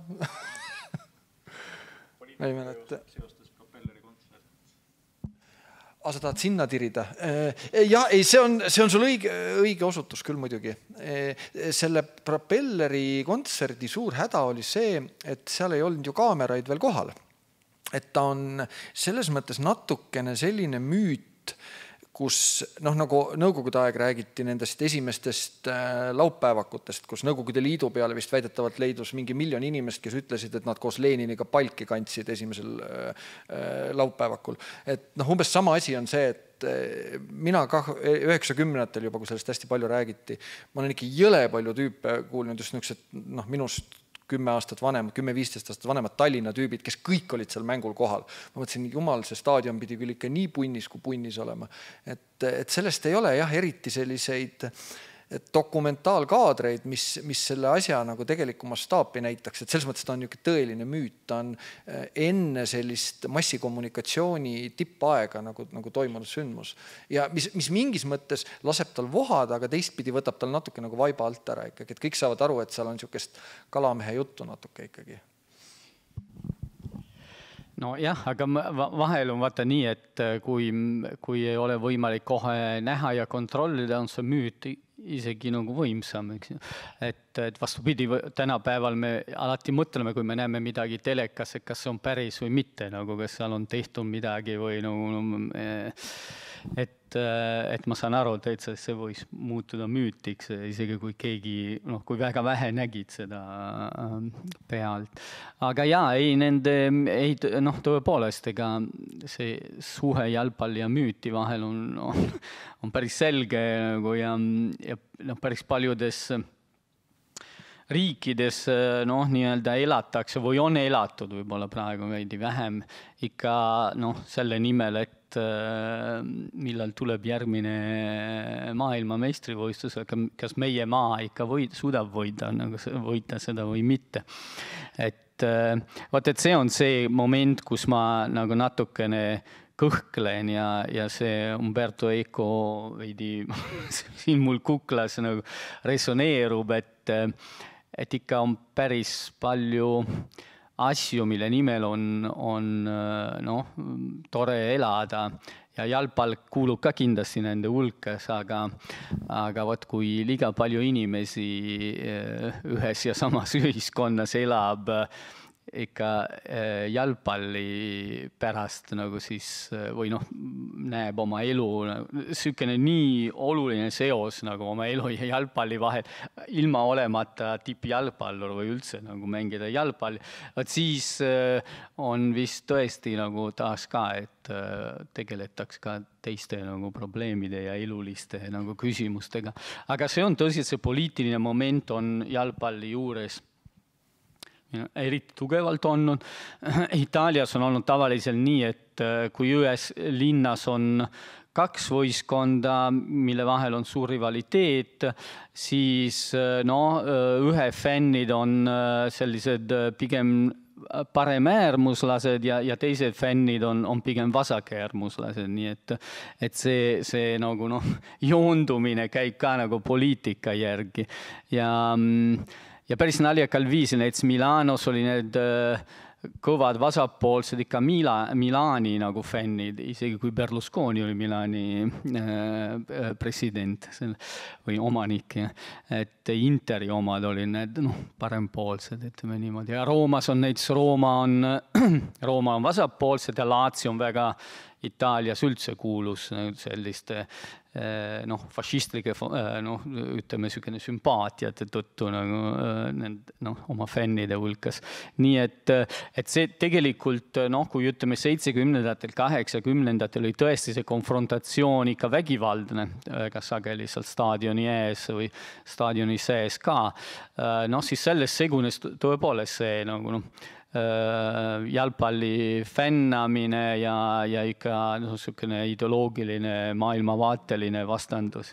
S4: Ma ei mäleta. Aga sa tahad sinna tirida? Ja, ei, see on, see on sul õige, õige osutus küll muidugi. Selle propelleri kontserdi suur häda oli see, et seal ei olnud ju kaameraid veel kohal. Et ta on selles mõttes natukene selline müüt, kus noh, nagu Nõukogude aeg räägiti nendest esimestest laupäevakutest, kus Nõukogude Liidu peale vist väidetavalt leidus mingi miljon inimest, kes ütlesid, et nad koos Leniniga palki kandsid esimesel laupäevakul. Et noh, umbes sama asi on see, et mina ka üheksakümnendatel juba, kui sellest hästi palju räägiti, ma olen ikka jõle palju tüüpe kuulnud just niisugused, noh, minust kümme aastat vanemad, kümme viisteist aastat vanemad Tallinna tüübid, kes kõik olid seal mängul kohal. Ma mõtlesin, jumal, see staadion pidi küll ikka nii punnis, kui punnis olema. Et, et sellest ei ole jah, eriti selliseid dokumentaalkaadreid, mis, mis selle asja nagu tegeliku mastaapi näitaks. Et selles mõttes ta on niisugune tõeline müüt, ta on enne sellist massikommunikatsiooni tippaega nagu, nagu toimunud sündmus. Ja mis, mis mingis mõttes laseb tal vohada, aga teistpidi võtab tal natuke nagu vaiba alt ära ikkagi. Et kõik saavad aru, et seal on niisugust kalamehe juttu natuke ikkagi.
S3: No jah, aga vahel on vaata nii, et kui, kui ei ole võimalik kohe näha ja kontrollida, on see müüt isegi nagu võimsam, eks. Et, et vastupidi, tänapäeval me alati mõtleme, kui me näeme midagi telekas, et kas see on päris või mitte, nagu kas seal on tehtud midagi või nagu, et, et ma saan aru, et see võis muutuda müütiks, isegi kui keegi, noh, kui väga vähe nägid seda pealt. Aga jaa, ei nende, ei, noh, tõepoolest, ega see suhe jalgpalli ja müüti vahel on, on, on päris selge nagu ja, ja noh, päris paljudes riikides noh, nii-öelda elatakse või on elatud võib-olla praegu veidi vähem ikka noh, selle nimel, et millal tuleb järgmine maailma meistrivõistlus, kas meie maa ikka võid, suudab võida, nagu võita seda või mitte. Et, vaat, et see on see moment, kus ma nagu natukene kõhklen ja, ja see Umberto Eco veidi siin mul kuklas nagu resoneerub, et, et ikka on päris palju asju, mille nimel on, on noh, tore elada ja jalgpall kuulub ka kindlasti nende hulkas, aga, aga võt, kui liiga palju inimesi ühes ja samas ühiskonnas elab ikka jalgpalli pärast nagu siis või noh, näeb oma elu, sükene nii oluline seos nagu oma elu ja jalgpalli vahel, ilma olemata tippjalgpallur või üldse nagu mängida jalgpalli. Et siis on vist tõesti nagu taas ka, et tegeletaks ka teiste nagu probleemide ja eluliste nagu küsimustega. Aga see on tõsi, see poliitiline moment on jalgpalli juures eriti tugevalt olnud. Itaalias on olnud tavaliselt nii, et kui ühes linnas on kaks võistkonda, mille vahel on suur rivaliteet, siis no, ühe fännid on sellised pigem paremäärmuslased ja, ja teised fännid on, on pigem vasakäärmuslased, nii et, et see, see nagu noh, joondumine käib ka nagu poliitika järgi ja Ja päris naljakal viisil, et Milanos oli need kõvad vasakpoolsed ikka Mila, Milani nagu fännid, isegi kui Berlusconi oli Milani president või omanik. Et Interi omad oli need no, parempoolsed, ütleme niimoodi. Ja Roomas on näiteks, Rooma on, Rooma on vasakpoolsed ja Lazio on väga Itaalias üldse kuulus selliste noh, fašistlike noh, ütleme sükene sümpaatiate tõttu nagu noh, oma fännide hulkas. Nii et, et see tegelikult noh, kui ütleme seitsekümnendatel, kaheksakümnendatel oli tõesti see konfrontatsioon ikka vägivaldne, kas sageli seal staadioni ees või staadioni sees ka, noh siis sellest segunes tõepoolest see nagu noh, jalgpalli fännamine ja, ja ikka no, sükene ideoloogiline maailmavaateline vastandus.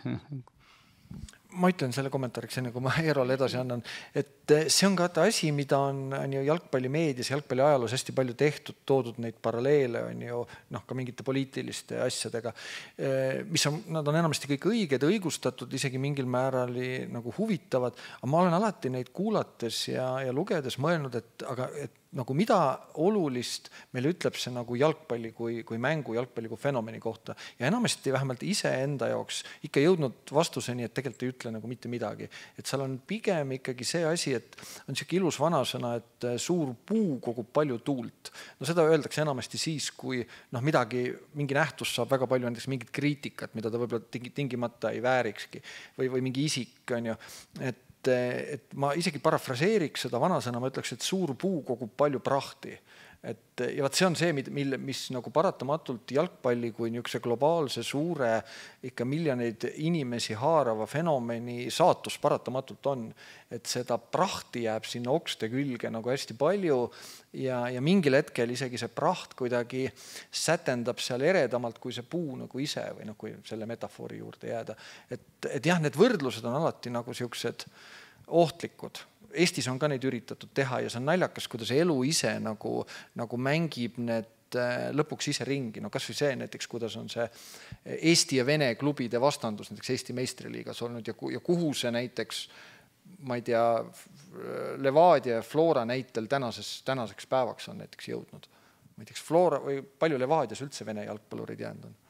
S4: Ma ütlen selle kommentaariks enne, kui ma Eerole edasi annan, et see on ka asi, mida on, on ju jalgpallimeedias, jalgpalli ajaloos hästi palju tehtud, toodud neid paralleele on ju noh, ka mingite poliitiliste asjadega, mis on, nad on enamasti kõik õiged, õigustatud, isegi mingil määral nagu huvitavad, aga ma olen alati neid kuulates ja, ja lugedes mõelnud, et, aga, et nagu mida olulist meil ütleb see nagu jalgpalli kui, kui mängu, jalgpalli kui fenomeni kohta. Ja enamasti vähemalt ise enda jaoks ikka jõudnud vastuseni, et tegelikult ei ütle nagu mitte midagi. Et seal on pigem ikkagi see asi, et on siuke ilus vanasõna, et suur puu kogub palju tuult. No seda öeldakse enamasti siis, kui noh, midagi, mingi nähtus saab väga palju näiteks mingit kriitikat, mida ta võib-olla tingimata ei väärikski või, või mingi isik on ju, et et ma isegi parafraseeriks seda vanasõna, ma ütleks, et suur puu kogub palju prahti. Et, ja vaat see on see, mille, mis nagu paratamatult jalgpalli kui niisuguse globaalse suure ikka miljoneid inimesi haarava fenomeni saatus paratamatult on. Et seda prahti jääb sinna okste külge nagu hästi palju ja, ja mingil hetkel isegi see praht kuidagi sätendab seal eredamalt kui see puu nagu ise või noh, kui selle metafoori juurde jääda. Et, et jah, need võrdlused on alati nagu siuksed ohtlikud. Eestis on ka neid üritatud teha ja see on naljakas, kuidas elu ise nagu, nagu mängib need lõpuks ise ringi. No kas või see näiteks, kuidas on see Eesti ja Vene klubide vastandus näiteks Eesti meistriliigas olnud ja, ja kuhu see näiteks, ma ei tea, Levadia ja Flora näitel tänases, tänaseks päevaks on näiteks jõudnud. Ma ei tea, Flora või palju Levadias üldse Vene jalgpallurid jäänud on.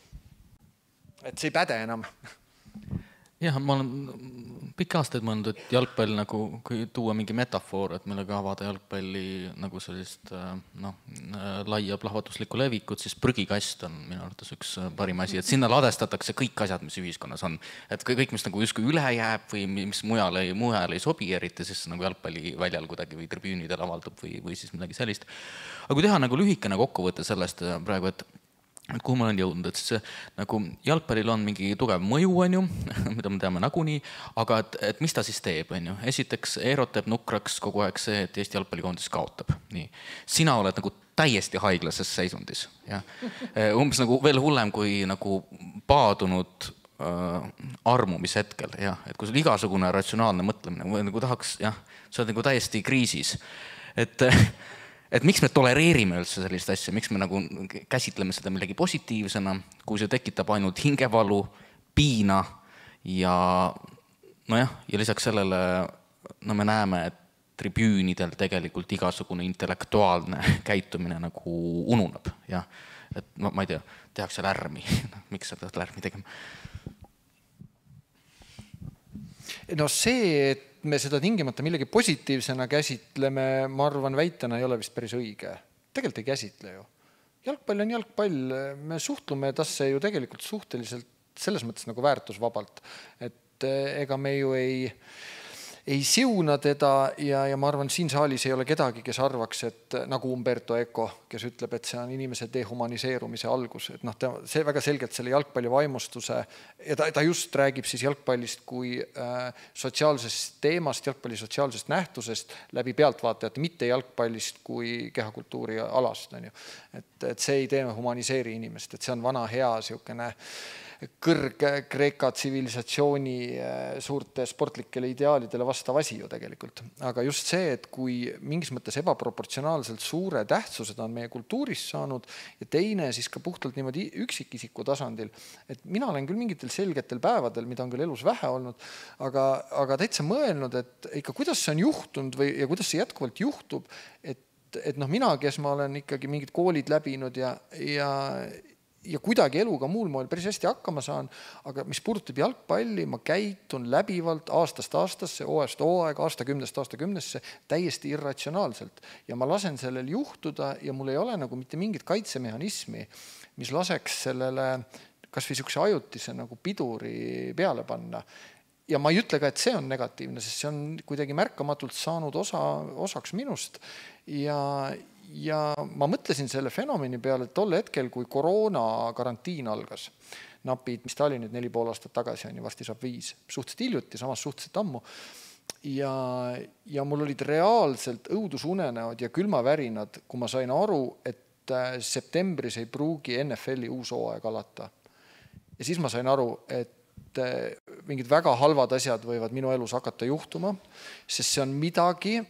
S4: Et see ei päde enam.
S1: Jah, ma olen pikki aastaid mõelnud, et jalgpall nagu, kui tuua mingi metafoor, et millega avada jalgpalli nagu sellist noh, laia plahvatuslikku levikut, siis prügikast on minu arvates üks parim asi, et sinna ladestatakse kõik asjad, mis ühiskonnas on. Et kõik, mis nagu justkui üle jääb või mis mujal ei, mujal ei sobi eriti, siis nagu jalgpalli väljal kuidagi või tribüünidel avaldub või, või siis midagi sellist. Aga kui teha nagu lühikene kokkuvõte sellest praegu, et et kuhu ma olen jõudnud, et see nagu jalgpallil on mingi tugev mõju, on ju, mida me teame nagunii, aga et, et mis ta siis teeb, on ju. Esiteks Eerot teeb nukraks kogu aeg see, et Eesti jalgpallikoondis kaotab. Nii. Sina oled nagu täiesti haiglases seisundis. Ja. Umbes nagu veel hullem kui nagu paadunud äh, armumishetkel. Ja. Et kui sul igasugune ratsionaalne mõtlemine või nagu tahaks, jah, sa oled nagu täiesti kriisis. Et Et miks me tolereerime üldse sellist asja, miks me nagu käsitleme seda millegi positiivsena, kui see tekitab ainult hingevalu, piina ja nojah, ja lisaks sellele no me näeme, et tribüünidel tegelikult igasugune intellektuaalne käitumine nagu ununeb. Ja, et ma, ma ei tea, tehakse lärmi, miks sa tahad lärmi tegema?
S4: No see, et me seda tingimata millegi positiivsena käsitleme, ma arvan, väitena ei ole vist päris õige. Tegelikult ei käsitle ju. Jalgpall on jalgpall, me suhtlume tasse ju tegelikult suhteliselt selles mõttes nagu väärtusvabalt, et ega me ju ei, ei siuna teda ja, ja ma arvan, siin saalis ei ole kedagi, kes arvaks, et nagu Umberto Eco, kes ütleb, et see on inimese dehumaniseerumise algus, et noh, see väga selgelt selle jalgpalli vaimustuse ja ta, ta just räägib siis jalgpallist kui äh, sotsiaalsest teemast, jalgpalli sotsiaalsest nähtusest läbi pealtvaatajate, mitte jalgpallist kui kehakultuuri alast. On ju. Et, et see ei tee humaniseeri inimest, et see on vana hea siukene kõrg-Kreeka tsivilisatsiooni suurte sportlikele ideaalidele vastav asi ju tegelikult. Aga just see, et kui mingis mõttes ebaproportsionaalselt suure tähtsused on meie kultuuris saanud ja teine siis ka puhtalt niimoodi üksikisiku tasandil, et mina olen küll mingitel selgetel päevadel, mida on küll elus vähe olnud, aga, aga täitsa mõelnud, et ikka kuidas see on juhtunud või, ja kuidas see jätkuvalt juhtub, et, et noh, mina, kes ma olen ikkagi mingid koolid läbinud ja, ja ja kuidagi eluga muul moel päris hästi hakkama saan, aga mis puudutab jalgpalli, ma käitun läbivalt aastast aastasse, hooajast hooaega, aastakümnest aastakümnesse täiesti irratsionaalselt ja ma lasen sellel juhtuda ja mul ei ole nagu mitte mingit kaitsemehhanismi, mis laseks sellele kas või sihukese ajutise nagu piduri peale panna. Ja ma ei ütle ka, et see on negatiivne, sest see on kuidagi märkamatult saanud osa, osaks minust ja Ja ma mõtlesin selle fenomeni peale, et tol hetkel, kui koroona karantiin algas, napid, mis ta oli nüüd neli pool aastat tagasi, on ju varsti saab viis, suhteliselt hiljuti, samas suhteliselt ammu. Ja, ja mul olid reaalselt õudusunenäod ja külmavärinad, kui ma sain aru, et septembris ei pruugi N F L-i uus hooaeg alata. Ja siis ma sain aru, et mingid väga halvad asjad võivad minu elus hakata juhtuma, sest see on midagi,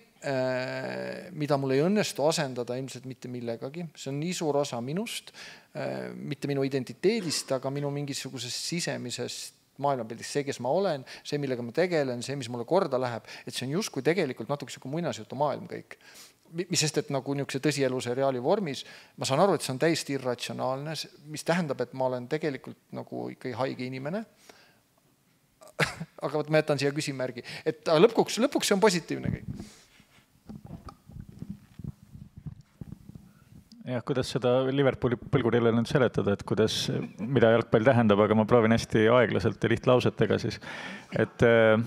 S4: mida mul ei õnnestu asendada ilmselt mitte millegagi. See on nii suur osa minust, mitte minu identiteedist, aga minu mingisugusest sisemisest maailmapildist, see, kes ma olen, see, millega ma tegelen, see, mis mulle korda läheb, et see on justkui tegelikult natuke siuke muinasjutu maailm kõik. Mis sest, et nagu niisuguse tõsieluse reaali vormis, ma saan aru, et see on täiesti irratsionaalne, mis tähendab, et ma olen tegelikult nagu ikkagi haige inimene. Aga ma jätan siia küsimärgi, et lõpuks, lõpuks see on positiivne kõik.
S2: Jah, kuidas seda Liverpooli põlgurile nüüd seletada, et kuidas, mida jalgpall tähendab, aga ma proovin hästi aeglaselt ja lihtlausetega siis. Et äh,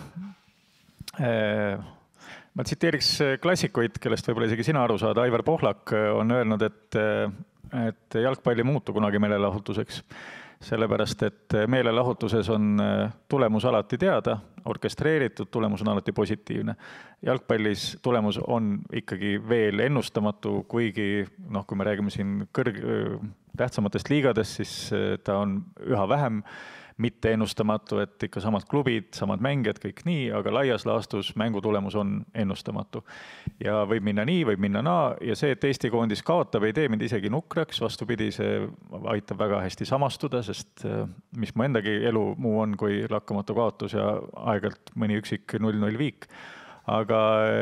S2: äh, ma tsiteeriks klassikuid, kellest võib-olla isegi sina aru saada. Aivar Pohlak on öelnud, et, et jalgpall ei muutu kunagi meelelahutuseks. Sellepärast, et meelelahutuses on tulemus alati teada, orkestreeritud, tulemus on alati positiivne. Jalgpallis tulemus on ikkagi veel ennustamatu, kuigi noh, kui me räägime siin kõrg, tähtsamatest liigadest, siis ta on üha vähem mitte ennustamatu, et ikka samad klubid, samad mängijad, kõik nii, aga laias laastus mängu tulemus on ennustamatu. Ja võib minna nii, võib minna naa ja see, et Eesti koondis kaotab, ei tee mind isegi nukraks, vastupidi, see aitab väga hästi samastuda, sest mis mu endagi elu muu on, kui lakkamatu kaotus ja aegalt mõni üksik null null viik. Aga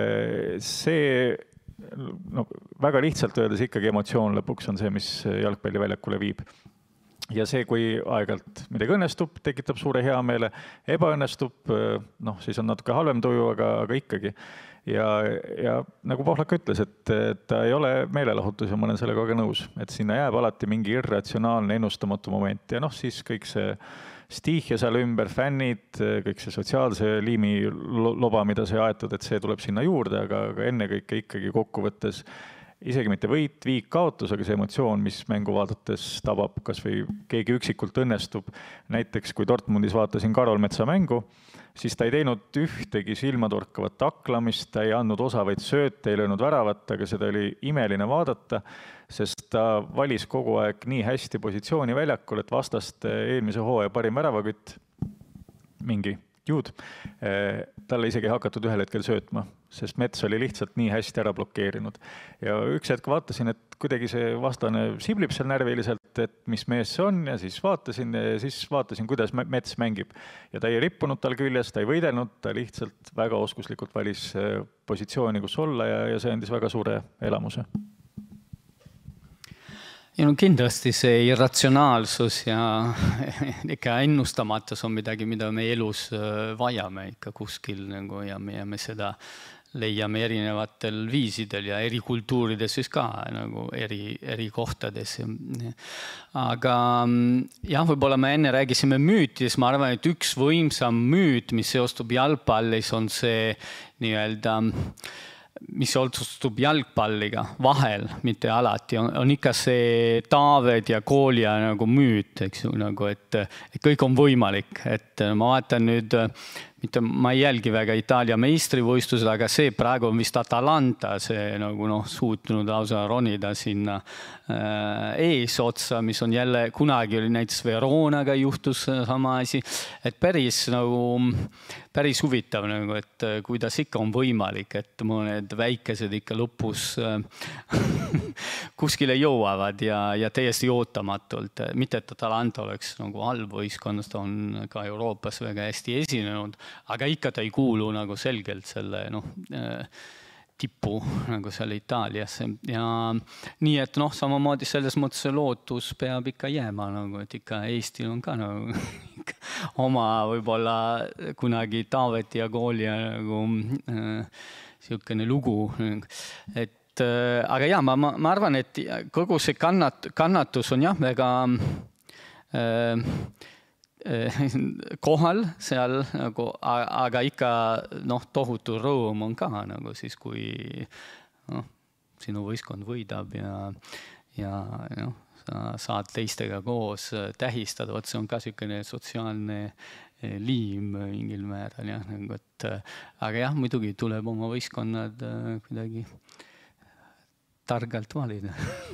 S2: see, no, väga lihtsalt öeldes ikkagi emotsioon lõpuks on see, mis jalgpalliväljakule viib. Ja see, kui aegalt midagi õnnestub, tekitab suure hea meele, ebaõnnestub, noh, siis on natuke halvem tuju, aga, aga ikkagi. Ja, ja nagu Pohlak ütles, et ta ei ole meelelahutus ja ma olen sellega ka nõus, et sinna jääb alati mingi irratsionaalne ennustamatu moment ja noh, siis kõik see stiihja seal ümber, fännid, kõik see sotsiaalse liimi loba, mida see aetud, et see tuleb sinna juurde, aga, aga enne kõike ikkagi kokkuvõttes isegi mitte võit, viik, kaotus, aga see emotsioon, mis mängu vaadates tabab, kas või keegi üksikult õnnestub. Näiteks, kui Dortmundis vaatasin Karol Metsa mängu, siis ta ei teinud ühtegi silmatorkavat taklamist, ta ei andnud osavaid sööte, ei löönud väravat, aga seda oli imeline vaadata, sest ta valis kogu aeg nii hästi positsiooni väljakul, et vastast eelmise hooaja parim väravakütt, mingi juud, talle isegi ei hakatud ühel hetkel söötma, sest Mets oli lihtsalt nii hästi ära blokeerinud. Ja üks hetk vaatasin, et kuidagi see vastane siblib seal närviliselt, et mis mees see on ja siis vaatasin, ja siis vaatasin, kuidas Mets mängib. Ja ta ei rippunud tal küljes, ta ei võidelnud, ta lihtsalt väga oskuslikult valis positsiooni, kus olla ja, ja see andis väga suure elamuse.
S3: Ja no kindlasti see irratsionaalsus ja ikka ennustamatus on midagi, mida me elus vajame ikka kuskil nagu ja me, ja me seda leiame erinevatel viisidel ja eri kultuurides siis ka nagu eri, eri kohtades. Aga jah, võib-olla me enne räägisime müütis, ma arvan, et üks võimsam müüt, mis seostub jalgpallis, on see nii-öelda mis otsustub jalgpalliga vahel, mitte alati, on, on ikka see Taavet ja Koolja nagu müüt, eks ju, nagu, et, et kõik on võimalik, et ma vaatan nüüd, mitte ma ei jälgi väga Itaalia meistrivõistlused, aga see praegu on vist Atalanta, see nagu noh, suutnud lausa ronida sinna äh, eesotsa, mis on jälle, kunagi oli näiteks Veronaga juhtus sama asi, et päris nagu päris huvitav, nagu, et kuidas ikka on võimalik, et mõned väikesed ikka lõpus kuskile jõuavad ja, ja täiesti ootamatult. Mitte, et Atalanta oleks nagu halb võistkond, ta on ka Euroopas väga hästi esinenud, aga ikka ta ei kuulu nagu selgelt selle noh, tippu nagu seal Itaaliasse. Ja nii, et noh, samamoodi selles mõttes lootus peab ikka jääma, nagu, et ikka Eestil on ka nagu, oma võib-olla kunagi Taavet ja Koolja nagu, äh, siukene lugu. Et, äh, aga ja, ma, ma arvan, et kogu see kannat, kannatus on jah, väga äh, kohal seal, nagu, aga ikka noh, tohutu rõõm on ka nagu siis, kui noh, sinu võistkond võidab ja, ja noh, sa saad teistega koos tähistada, vot see on ka selline sotsiaalne liim mingil määral jah, nagu, et aga jah, muidugi tuleb oma võistkonnad kuidagi targalt valida.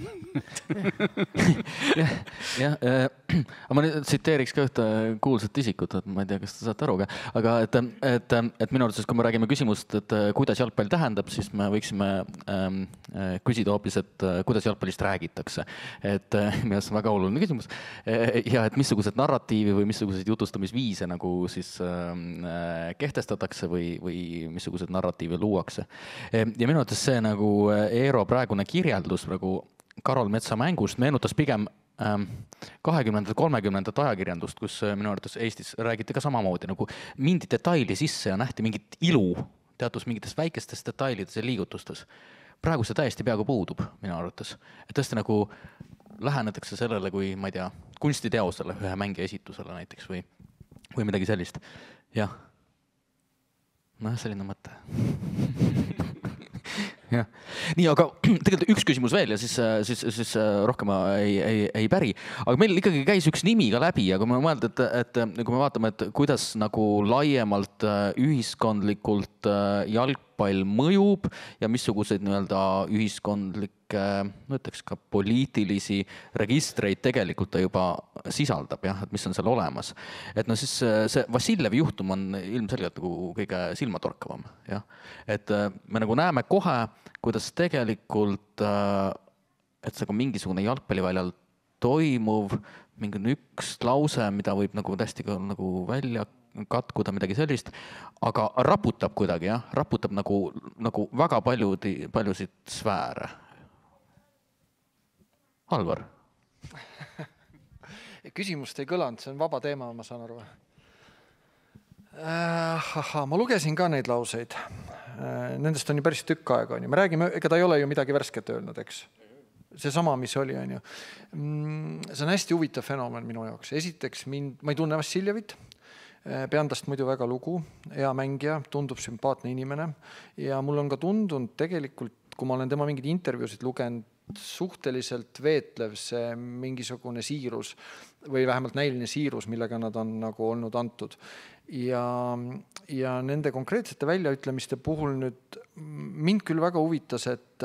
S1: jah, jah äh, ma nüüd tsiteeriks ka ühte kuulsat isikut, et ma ei tea, kas te saate aru, aga et, et, et minu arvates, kui me räägime küsimust, et kuidas jalgpall tähendab, siis me võiksime ähm, küsida hoopis, et kuidas jalgpallist räägitakse. Et minu arvates on väga oluline küsimus. Ja et missugused narratiivi või missugused jutustamisviise nagu siis äh, kehtestatakse või, või missugused narratiivi luuakse. Ja minu arvates see nagu Eero praegune kirjeldus praegu Karol Metsa mängust meenutas pigem kahekümnendat, kolmekümnendat ajakirjandust, kus minu arvates Eestis räägiti ka samamoodi, nagu mindi detaili sisse ja nähti mingit ilu teatud mingites väikestes detailides ja liigutustes. Praegu see täiesti peaaegu puudub minu arvates. Et tõesti nagu lähenetakse sellele, kui ma ei tea, kunstiteosele, ühe mängija esitusele näiteks või, või midagi sellist. Jah. No selline mõte. Ja. Nii, aga tegelikult üks küsimus veel ja siis, siis, siis rohkem ei, ei, ei päri. Aga meil ikkagi käis üks nimi ka läbi ja kui me mõelda, et, et kui me vaatame, et kuidas nagu laiemalt ühiskondlikult jalgpall mõjub ja missuguseid nii-öelda ühiskondlikke, no ütleks ka poliitilisi registreid tegelikult ta juba sisaldab, jah, et mis on seal olemas. Et no siis see Vassiljevi juhtum on ilmselgelt nagu kõige silmatorkavam, jah. Et me nagu näeme kohe, kuidas tegelikult, et see ka mingisugune jalgpalliväljal toimuv, mingi üks lause, mida võib nagu tästi ka nagu välja katkuda, midagi sellist, aga raputab kuidagi, jah, raputab nagu, nagu väga paljud, paljusid sfääre. Alvar?
S4: Küsimust ei kõlanud, see on vaba teema, ma saan aru. Äh, aha, ma lugesin ka neid lauseid. Nendest on ju päris tükk aega. On ju. Me räägime, ega ta ei ole ju midagi värsket öelnud, eks. See sama, mis oli, on ju. See on hästi huvitav fenomen minu jaoks. Esiteks, mind, ma ei tunne Vassiljevit, pean tast muidu väga lugu, hea mängija, tundub sümpaatne inimene ja mul on ka tundunud tegelikult, kui ma olen tema mingid intervjuusid lugenud, suhteliselt veetlev see mingisugune siirus või vähemalt näiline siirus, millega nad on nagu olnud antud. Ja, ja nende konkreetsete väljaütlemiste puhul nüüd mind küll väga huvitas, et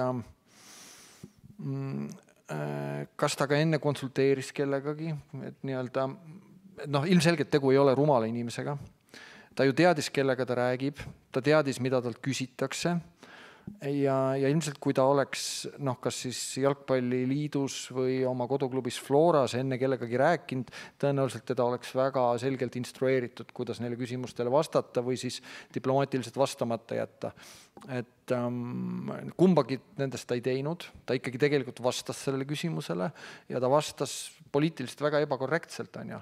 S4: äh, kas ta ka enne konsulteeris kellegagi, et nii-öelda, noh, ilmselgelt tegu ei ole rumala inimesega. Ta ju teadis, kellega ta räägib, ta teadis, mida talt küsitakse. Ja, ja ilmselt kui ta oleks noh, kas siis jalgpalliliidus või oma koduklubis Floras enne kellegagi rääkinud, tõenäoliselt teda oleks väga selgelt instrueeritud, kuidas neile küsimustele vastata või siis diplomaatiliselt vastamata jätta. Et ähm, kumbagi nendest ta ei teinud, ta ikkagi tegelikult vastas sellele küsimusele ja ta vastas poliitiliselt väga ebakorrektselt, on ju.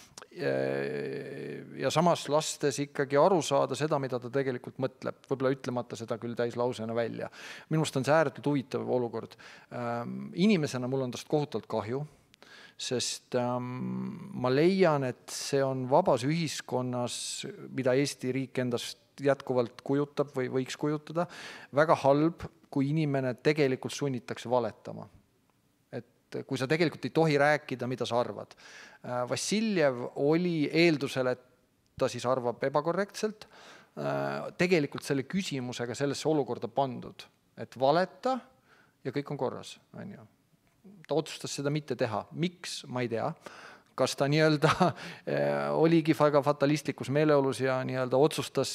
S4: Ja samas lastes ikkagi aru saada seda, mida ta tegelikult mõtleb, võib-olla ütlemata seda küll täislausena välja. Minu meelest on see ääretult huvitav olukord. Ähm, inimesena mul on tast kohutavalt kahju, sest ähm, ma leian, et see on vabas ühiskonnas, mida Eesti riik endast jätkuvalt kujutab või võiks kujutada, väga halb, kui inimene tegelikult sunnitakse valetama. Et kui sa tegelikult ei tohi rääkida, mida sa arvad. Vassiljev oli eeldusel, et ta siis arvab ebakorrektselt, tegelikult selle küsimusega sellesse olukorda pandud, et valeta ja kõik on korras, on ju. Ta otsustas seda mitte teha. Miks? Ma ei tea. Kas ta nii-öelda oligi väga fatalistlikus meeleolus ja nii-öelda otsustas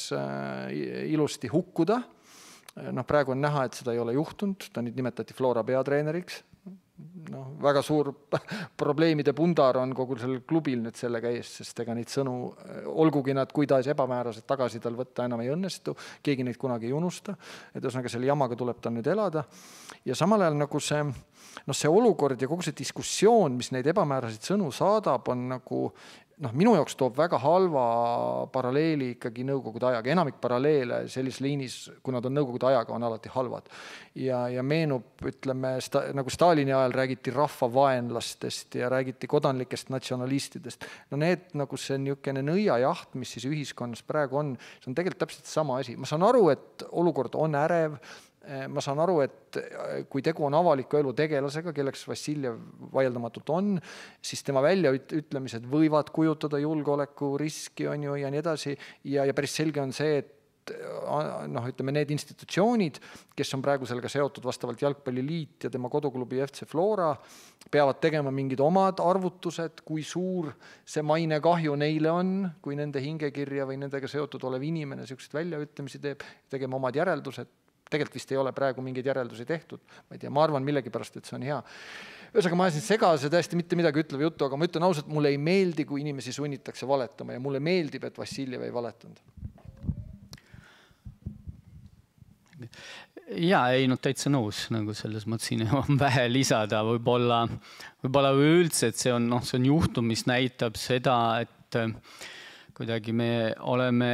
S4: ilusti hukkuda. No, praegu on näha, et seda ei ole juhtunud. Ta nüüd nimetati Flora peatreeneriks. No, väga suur probleemide pundar on kogu sellel klubil nüüd sellega ees, sest ega neid sõnu, olgugi nad kuidas ebamäärased tagasi tal võtta enam ei õnnestu, keegi neid kunagi ei unusta, et ühesõnaga selle jamaga tuleb tal nüüd elada. Ja samal ajal nagu see, no see olukord ja kogu see diskussioon, mis neid ebamääraseid sõnu saadab, on nagu noh, minu jaoks toob väga halva paralleeli ikkagi nõukogude ajaga. Enamik paralleele sellises liinis, kui nad on nõukogude ajaga, on alati halvad. Ja, ja meenub, ütleme, sta, nagu Stalini ajal räägiti rahvavaenlastest ja räägiti kodanlikest natsionalistidest. No need, nagu see niisugune nõiajaht, mis siis ühiskonnas praegu on, see on tegelikult täpselt sama asi. Ma saan aru, et olukord on ärev. Ma saan aru, et kui tegu on avaliku elu tegelasega, kelleks Vassiljev vaieldamatult on, siis tema väljaütlemised võivad kujutada julgeoleku riski on ju, ja nii edasi. Ja, ja päris selge on see, et noh, ütleme, need institutsioonid, kes on praegu sellega seotud vastavalt Jalgpalliliit ja tema koduklubi F C Flora, peavad tegema mingid omad arvutused, kui suur see maine kahju neile on, kui nende hingekirja või nendega seotud olev inimene siuksed väljaütlemisi teeb, tegema omad järeldused. Tegelikult vist ei ole praegu mingeid järeldusi tehtud. Ma ei tea, ma arvan millegi pärast, et see on hea. Ühesõnaga, ma ajasin segase täiesti mitte midagi ütleva juttu, aga ma ütlen ausalt, mulle ei meeldi, kui inimesi sunnitakse valetama ja mulle meeldib, et Vassiljev ei valetanud.
S3: Ja, ei no täitsa nõus, nagu selles mõttes siin on vähe lisada, võib-olla, võib-olla üldse, et see on, noh, see on juhtum, mis näitab seda, et kuidagi me oleme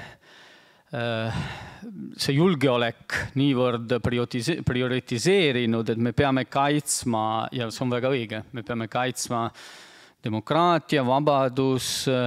S3: see julgeolek niivõrd prioritiseerinud, et me peame kaitsma, ja see on väga õige, me peame kaitsma demokraatia, vabadus,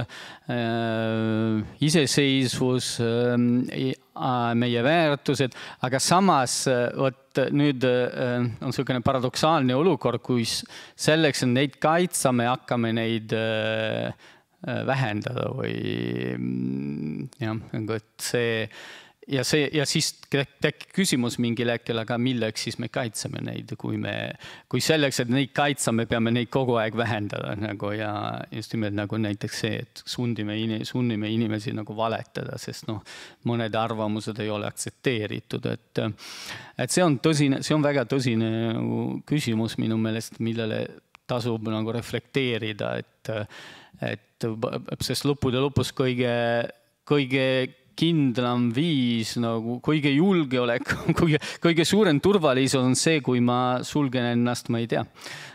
S3: iseseisvus, meie väärtused, aga samas võt, nüüd on selline paradoksaalne olukord, kui selleks, et neid kaitsame, hakkame neid vähendada või jah, et see ja see ja siis tekib küsimus mingil hetkel, aga milleks siis me kaitseme neid, kui me kui selleks, et neid kaitsame, peame neid kogu aeg vähendada nagu ja just nimelt nagu näiteks see, et sundime, sunnime inimesi nagu valetada, sest noh, mõned arvamused ei ole aktsepteeritud, et et see on tõsine, see on väga tõsine küsimus minu meelest, millele tasub nagu reflekteerida, et et sest lõppude lõpus kõige, kõige kindlam viis, nagu kõige julgeolek, kõige, kõige suurem turvalisus on see, kui ma sulgen ennast, ma ei tea,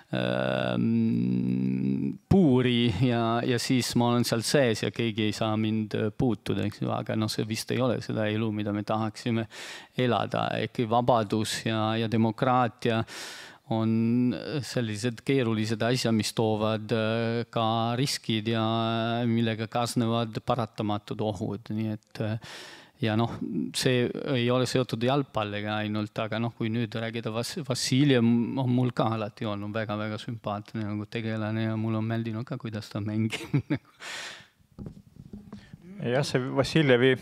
S3: puuri ja, ja siis ma olen seal sees ja keegi ei saa mind puutuda, eks ju, aga no see vist ei ole seda elu, mida me tahaksime elada, ehk vabadus ja, ja demokraatia on sellised keerulised asjad, mis toovad ka riskid ja millega kaasnevad paratamatud ohud. Nii et ja noh, see ei ole seotud jalgpalliga ainult, aga noh, kui nüüd räägida Vassiljev on mul ka alati olnud väga-väga sümpaatne nagu tegelane ja mul on meeldinud ka, kuidas ta mängib.
S2: Jah, see Vassiljevi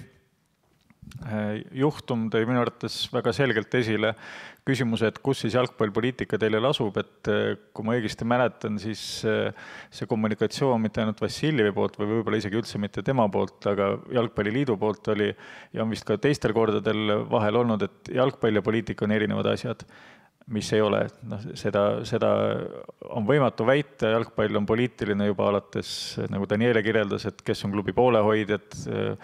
S2: juhtum tõi minu arvates väga selgelt esile küsimuse, et kus siis jalgpallpoliitika teile lasub, et kui ma õigesti mäletan, siis see kommunikatsioon mitte ainult Vassiljevi poolt või võib-olla isegi üldse mitte tema poolt, aga Jalgpalliliidu poolt oli ja on vist ka teistel kordadel vahel olnud, et jalgpall ja poliitika on erinevad asjad, mis ei ole. No, seda, seda on võimatu väita, jalgpall on poliitiline juba alates, nagu Daniele kirjeldas, et kes on klubi poolehoidjad,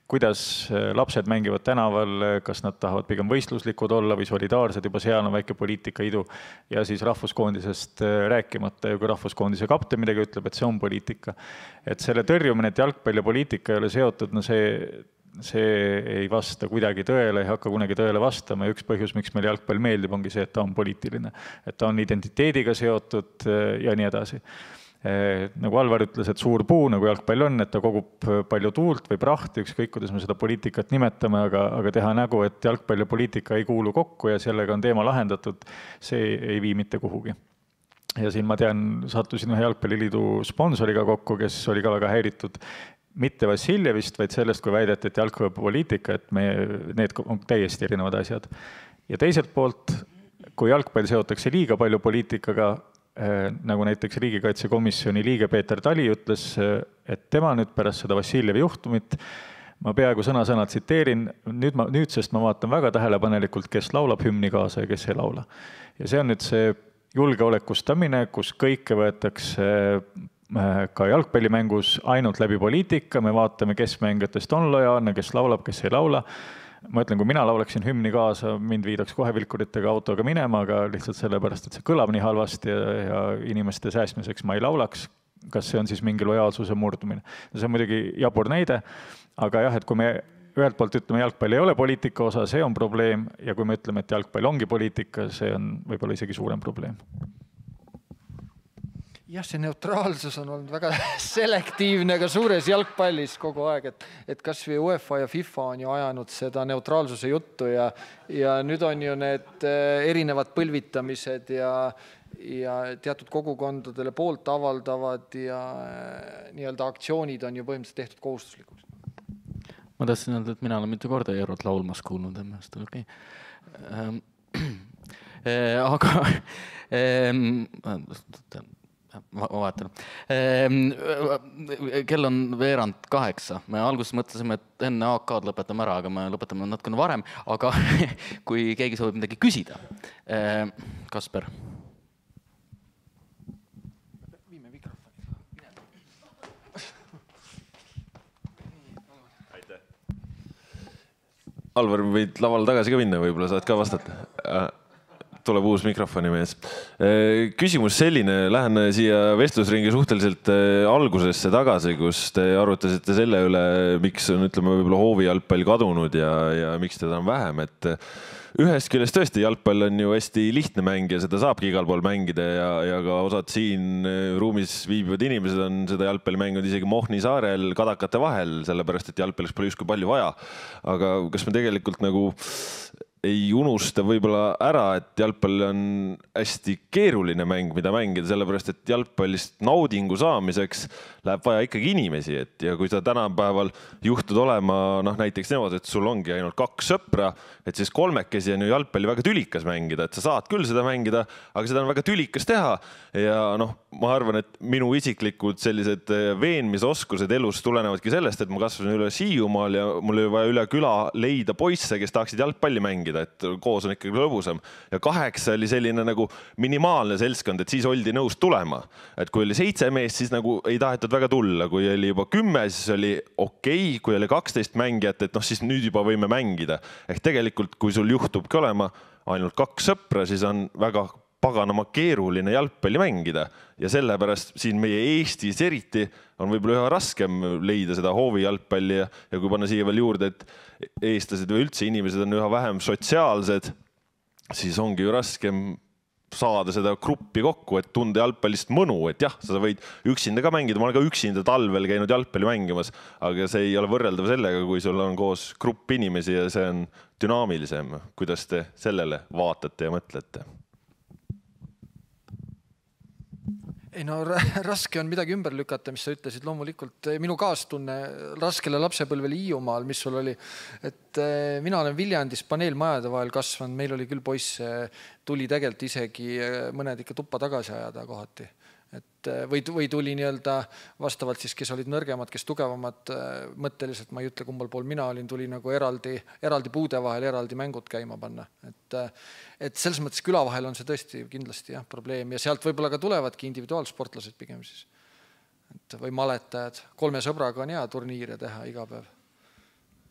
S2: kuidas lapsed mängivad tänaval, kas nad tahavad pigem võistluslikud olla või solidaarsed, juba seal on väike poliitikaidu ja siis rahvuskoondisest rääkimata ja kui rahvuskoondise kapten midagi ütleb, et see on poliitika. Et selle tõrjumine, et jalgpall ja poliitika ei ole seotud, no see, see ei vasta kuidagi tõele, ei hakka kunagi tõele vastama ja üks põhjus, miks meil jalgpall meeldib, ongi see, et ta on poliitiline. Et ta on identiteediga seotud ja nii edasi. Nagu Alvar ütles, et suur puu, nagu jalgpall on, et ta kogub palju tuult või prahti, ükskõik kuidas me seda poliitikat nimetame, aga, aga teha nägu, et jalgpall ja poliitika ei kuulu kokku ja sellega on teema lahendatud, see ei vii mitte kuhugi. Ja siin ma tean, sattusin ühe jalgpalliliidu sponsoriga kokku, kes oli ka väga häiritud mitte Vassiljevist, vaid sellest, kui väideti, et jalgpall ja poliitika, et me, need on täiesti erinevad asjad. Ja teiselt poolt, kui jalgpall seotakse liiga palju poliitikaga, nagu näiteks riigikaitsekomisjoni liige Peeter Tali ütles, et tema nüüd pärast seda Vassiljevi juhtumit, ma peaaegu sõna-sõna tsiteerin, nüüd, ma, nüüd sest ma vaatan väga tähelepanelikult, kes laulab hümni kaasa ja kes ei laula. Ja see on nüüd see julgeolekustamine, kus kõike võetakse ka jalgpallimängus ainult läbi poliitika, me vaatame, kes mängijatest on lojaalne, kes laulab, kes ei laula. Ma ütlen, kui mina laulaksin hümni kaasa, mind viidaks kohe vilkuritega autoga minema, aga lihtsalt sellepärast, et see kõlab nii halvasti ja, ja inimeste säästmiseks ma ei laulaks, kas see on siis mingi lojaalsuse murdumine. See on muidugi jabur näide, aga jah, et kui me ühelt poolt ütleme, jalgpall ei ole poliitika osa, see on probleem, ja kui me ütleme, et jalgpall ongi poliitika, see on võib-olla isegi suurem probleem.
S4: Jah, see neutraalsus on olnud väga selektiivne ka suures jalgpallis kogu aeg, et, et kas või UEFA ja FIFA on ju ajanud seda neutraalsuse juttu ja, ja nüüd on ju need erinevad põlvitamised ja, ja teatud kogukondadele poolt avaldavad ja nii-öelda aktsioonid on ju põhimõtteliselt tehtud kohustuslikuks.
S1: Ma tahtsin öelda, et mina olen mitu korda Eurot laulmas kuulnud, emmast, okei. Aga ma vaatan. Kell on veerand kaheksa. Me alguses mõtlesime, et enne A K-d lõpetame ära, aga me lõpetame natukene varem. Aga kui keegi soovib midagi küsida. Kasper.
S4: Viime mikrofoni.
S5: Aitäh. Alvar, võid laval tagasi ka minna, võib-olla saad ka vastata. Tuleb uus mikrofoni mees. Küsimus selline, lähen siia vestlusringi suhteliselt algusesse tagasi, kus te arutasite selle üle, miks on, ütleme, võib-olla hoovi jalgpall kadunud ja, ja miks teda on vähem. Et ühest küljest tõesti jalgpall on ju hästi lihtne mäng ja seda saabki igal pool mängida ja, ja ka osad siin ruumis viibivad inimesed on seda jalgpalli mänginud isegi Mohni saarel kadakate vahel, sellepärast et jalgpallis pole justkui palju vaja. Aga kas me tegelikult nagu ei unusta võib-olla ära, et jalgpall on hästi keeruline mäng, mida mängida, sellepärast et jalgpallist naudingu saamiseks läheb vaja ikkagi inimesi. Et ja kui sa tänapäeval juhtud olema noh, näiteks nevad, et sul ongi ainult kaks sõpra, et siis kolmekesi on ju jalgpalli väga tülikas mängida, et sa saad küll seda mängida, aga seda on väga tülikas teha. Ja noh, ma arvan, et minu isiklikud sellised veenmisoskused elus tulenevadki sellest, et ma kasvasin üle Hiiumaal ja mul oli vaja üle küla leida poisse, kes tahaksid jalgpalli mängida, et koos on ikkagi lõbusam. Ja kaheksa oli selline nagu minimaalne seltskond, et siis oldi nõus tulema. Et kui oli seitse meest, siis nagu ei tahetud väga tulla. Kui oli juba kümme, siis oli okei. Kui oli kaksteist mängijat, et noh, siis nüüd juba võime mängida. Ehk tegelikult, kui sul juhtubki olema ainult kaks sõpra, siis on väga paganama keeruline jalgpalli mängida. Ja sellepärast siin meie Eestis eriti on võib-olla üha raskem leida seda hoovi jalgpalli ja, ja kui panna siia veel juurde, et eestlased või üldse inimesed on üha vähem sotsiaalsed, siis ongi ju raskem saada seda gruppi kokku, et tunda jalgpallist mõnu, et jah, sa võid üksinda ka mängida, ma olen ka üksinda talvel käinud jalgpalli mängimas, aga see ei ole võrreldav sellega, kui sul on koos grupp inimesi ja see on dünaamilisem. Kuidas te sellele vaatate ja mõtlete?
S4: Ei no raske on midagi ümber lükata, mis sa ütlesid. Loomulikult minu kaastunne raskele lapsepõlvele Hiiumaal, mis sul oli, et mina olen Viljandis paneelmajade vahel kasvanud, meil oli küll poiss, tuli tegelikult isegi mõned ikka tuppa tagasi ajada kohati. Et või, või tuli nii-öelda vastavalt siis, kes olid nõrgemad, kes tugevamad mõtteliselt, ma ei ütle kumbal pool mina olin, tuli nagu eraldi, eraldi puude vahel, eraldi mängud käima panna. Et, et selles mõttes küla vahel on see tõesti kindlasti jah, probleem ja sealt võib-olla ka tulevadki individuaalsportlased pigem siis. Et, või maletajad. Kolme sõbraga on hea turniire teha iga päev.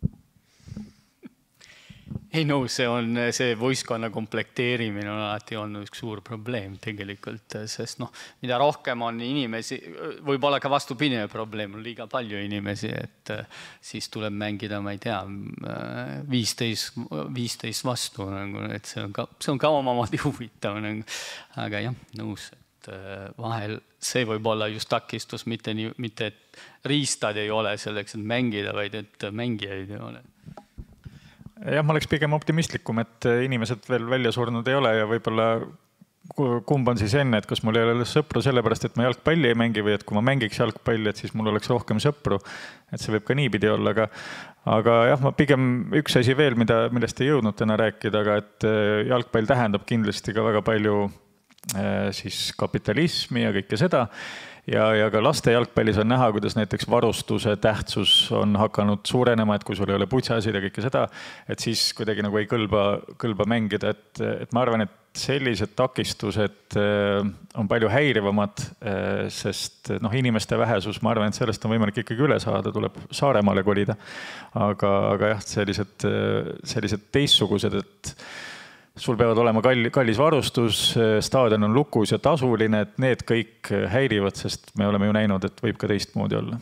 S3: ei no see on, see võistkonna komplekteerimine on alati olnud üks suur probleem tegelikult, sest noh, mida rohkem on inimesi, võib-olla ka vastupidine probleem, on liiga palju inimesi, et siis tuleb mängida, ma ei tea, viisteist, viisteist vastu, et see on ka, see on ka omamoodi huvitav, aga jah, nõus, et vahel see võib olla just takistus, mitte, nii, mitte et riistad ei ole selleks, et mängida, vaid et mängijaid ei ole.
S2: Jah, ma oleks pigem optimistlikum, et inimesed veel välja surnud ei ole ja võib-olla kumb on siis enne, et kas mul ei ole sõpru sellepärast, et ma jalgpalli ei mängi või et kui ma mängiks jalgpalli, et siis mul oleks rohkem sõpru. Et see võib ka niipidi olla, aga, aga jah, ma pigem üks asi veel, mida, millest ei jõudnud täna rääkida, aga et jalgpall tähendab kindlasti ka väga palju siis kapitalismi ja kõike seda. Ja, ja ka laste jalgpallis on näha, kuidas näiteks varustuse tähtsus on hakanud suurenema, et kui sul ei ole putsasid ja kõike seda, et siis kuidagi nagu ei kõlba, kõlba mängida. Et, et ma arvan, et sellised takistused on palju häirivamad, sest noh, inimeste vähesus, ma arvan, et sellest on võimalik ikkagi üle saada, tuleb Saaremaale kolida. Aga, aga jah, sellised, sellised teistsugused, et sul peavad olema kallis varustus, staadion on lukus ja tasuline, et need kõik häirivad, sest me oleme ju näinud, et võib ka teistmoodi olla.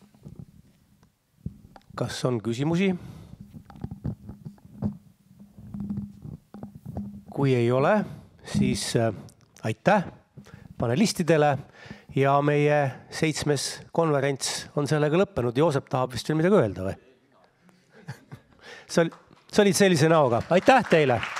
S6: Kas on küsimusi? Kui ei ole, siis aitäh panelistidele ja meie seitsmes konverents on sellega lõppenud. Joosep tahab vist veel midagi öelda või? See olid sellise näoga. Aitäh teile!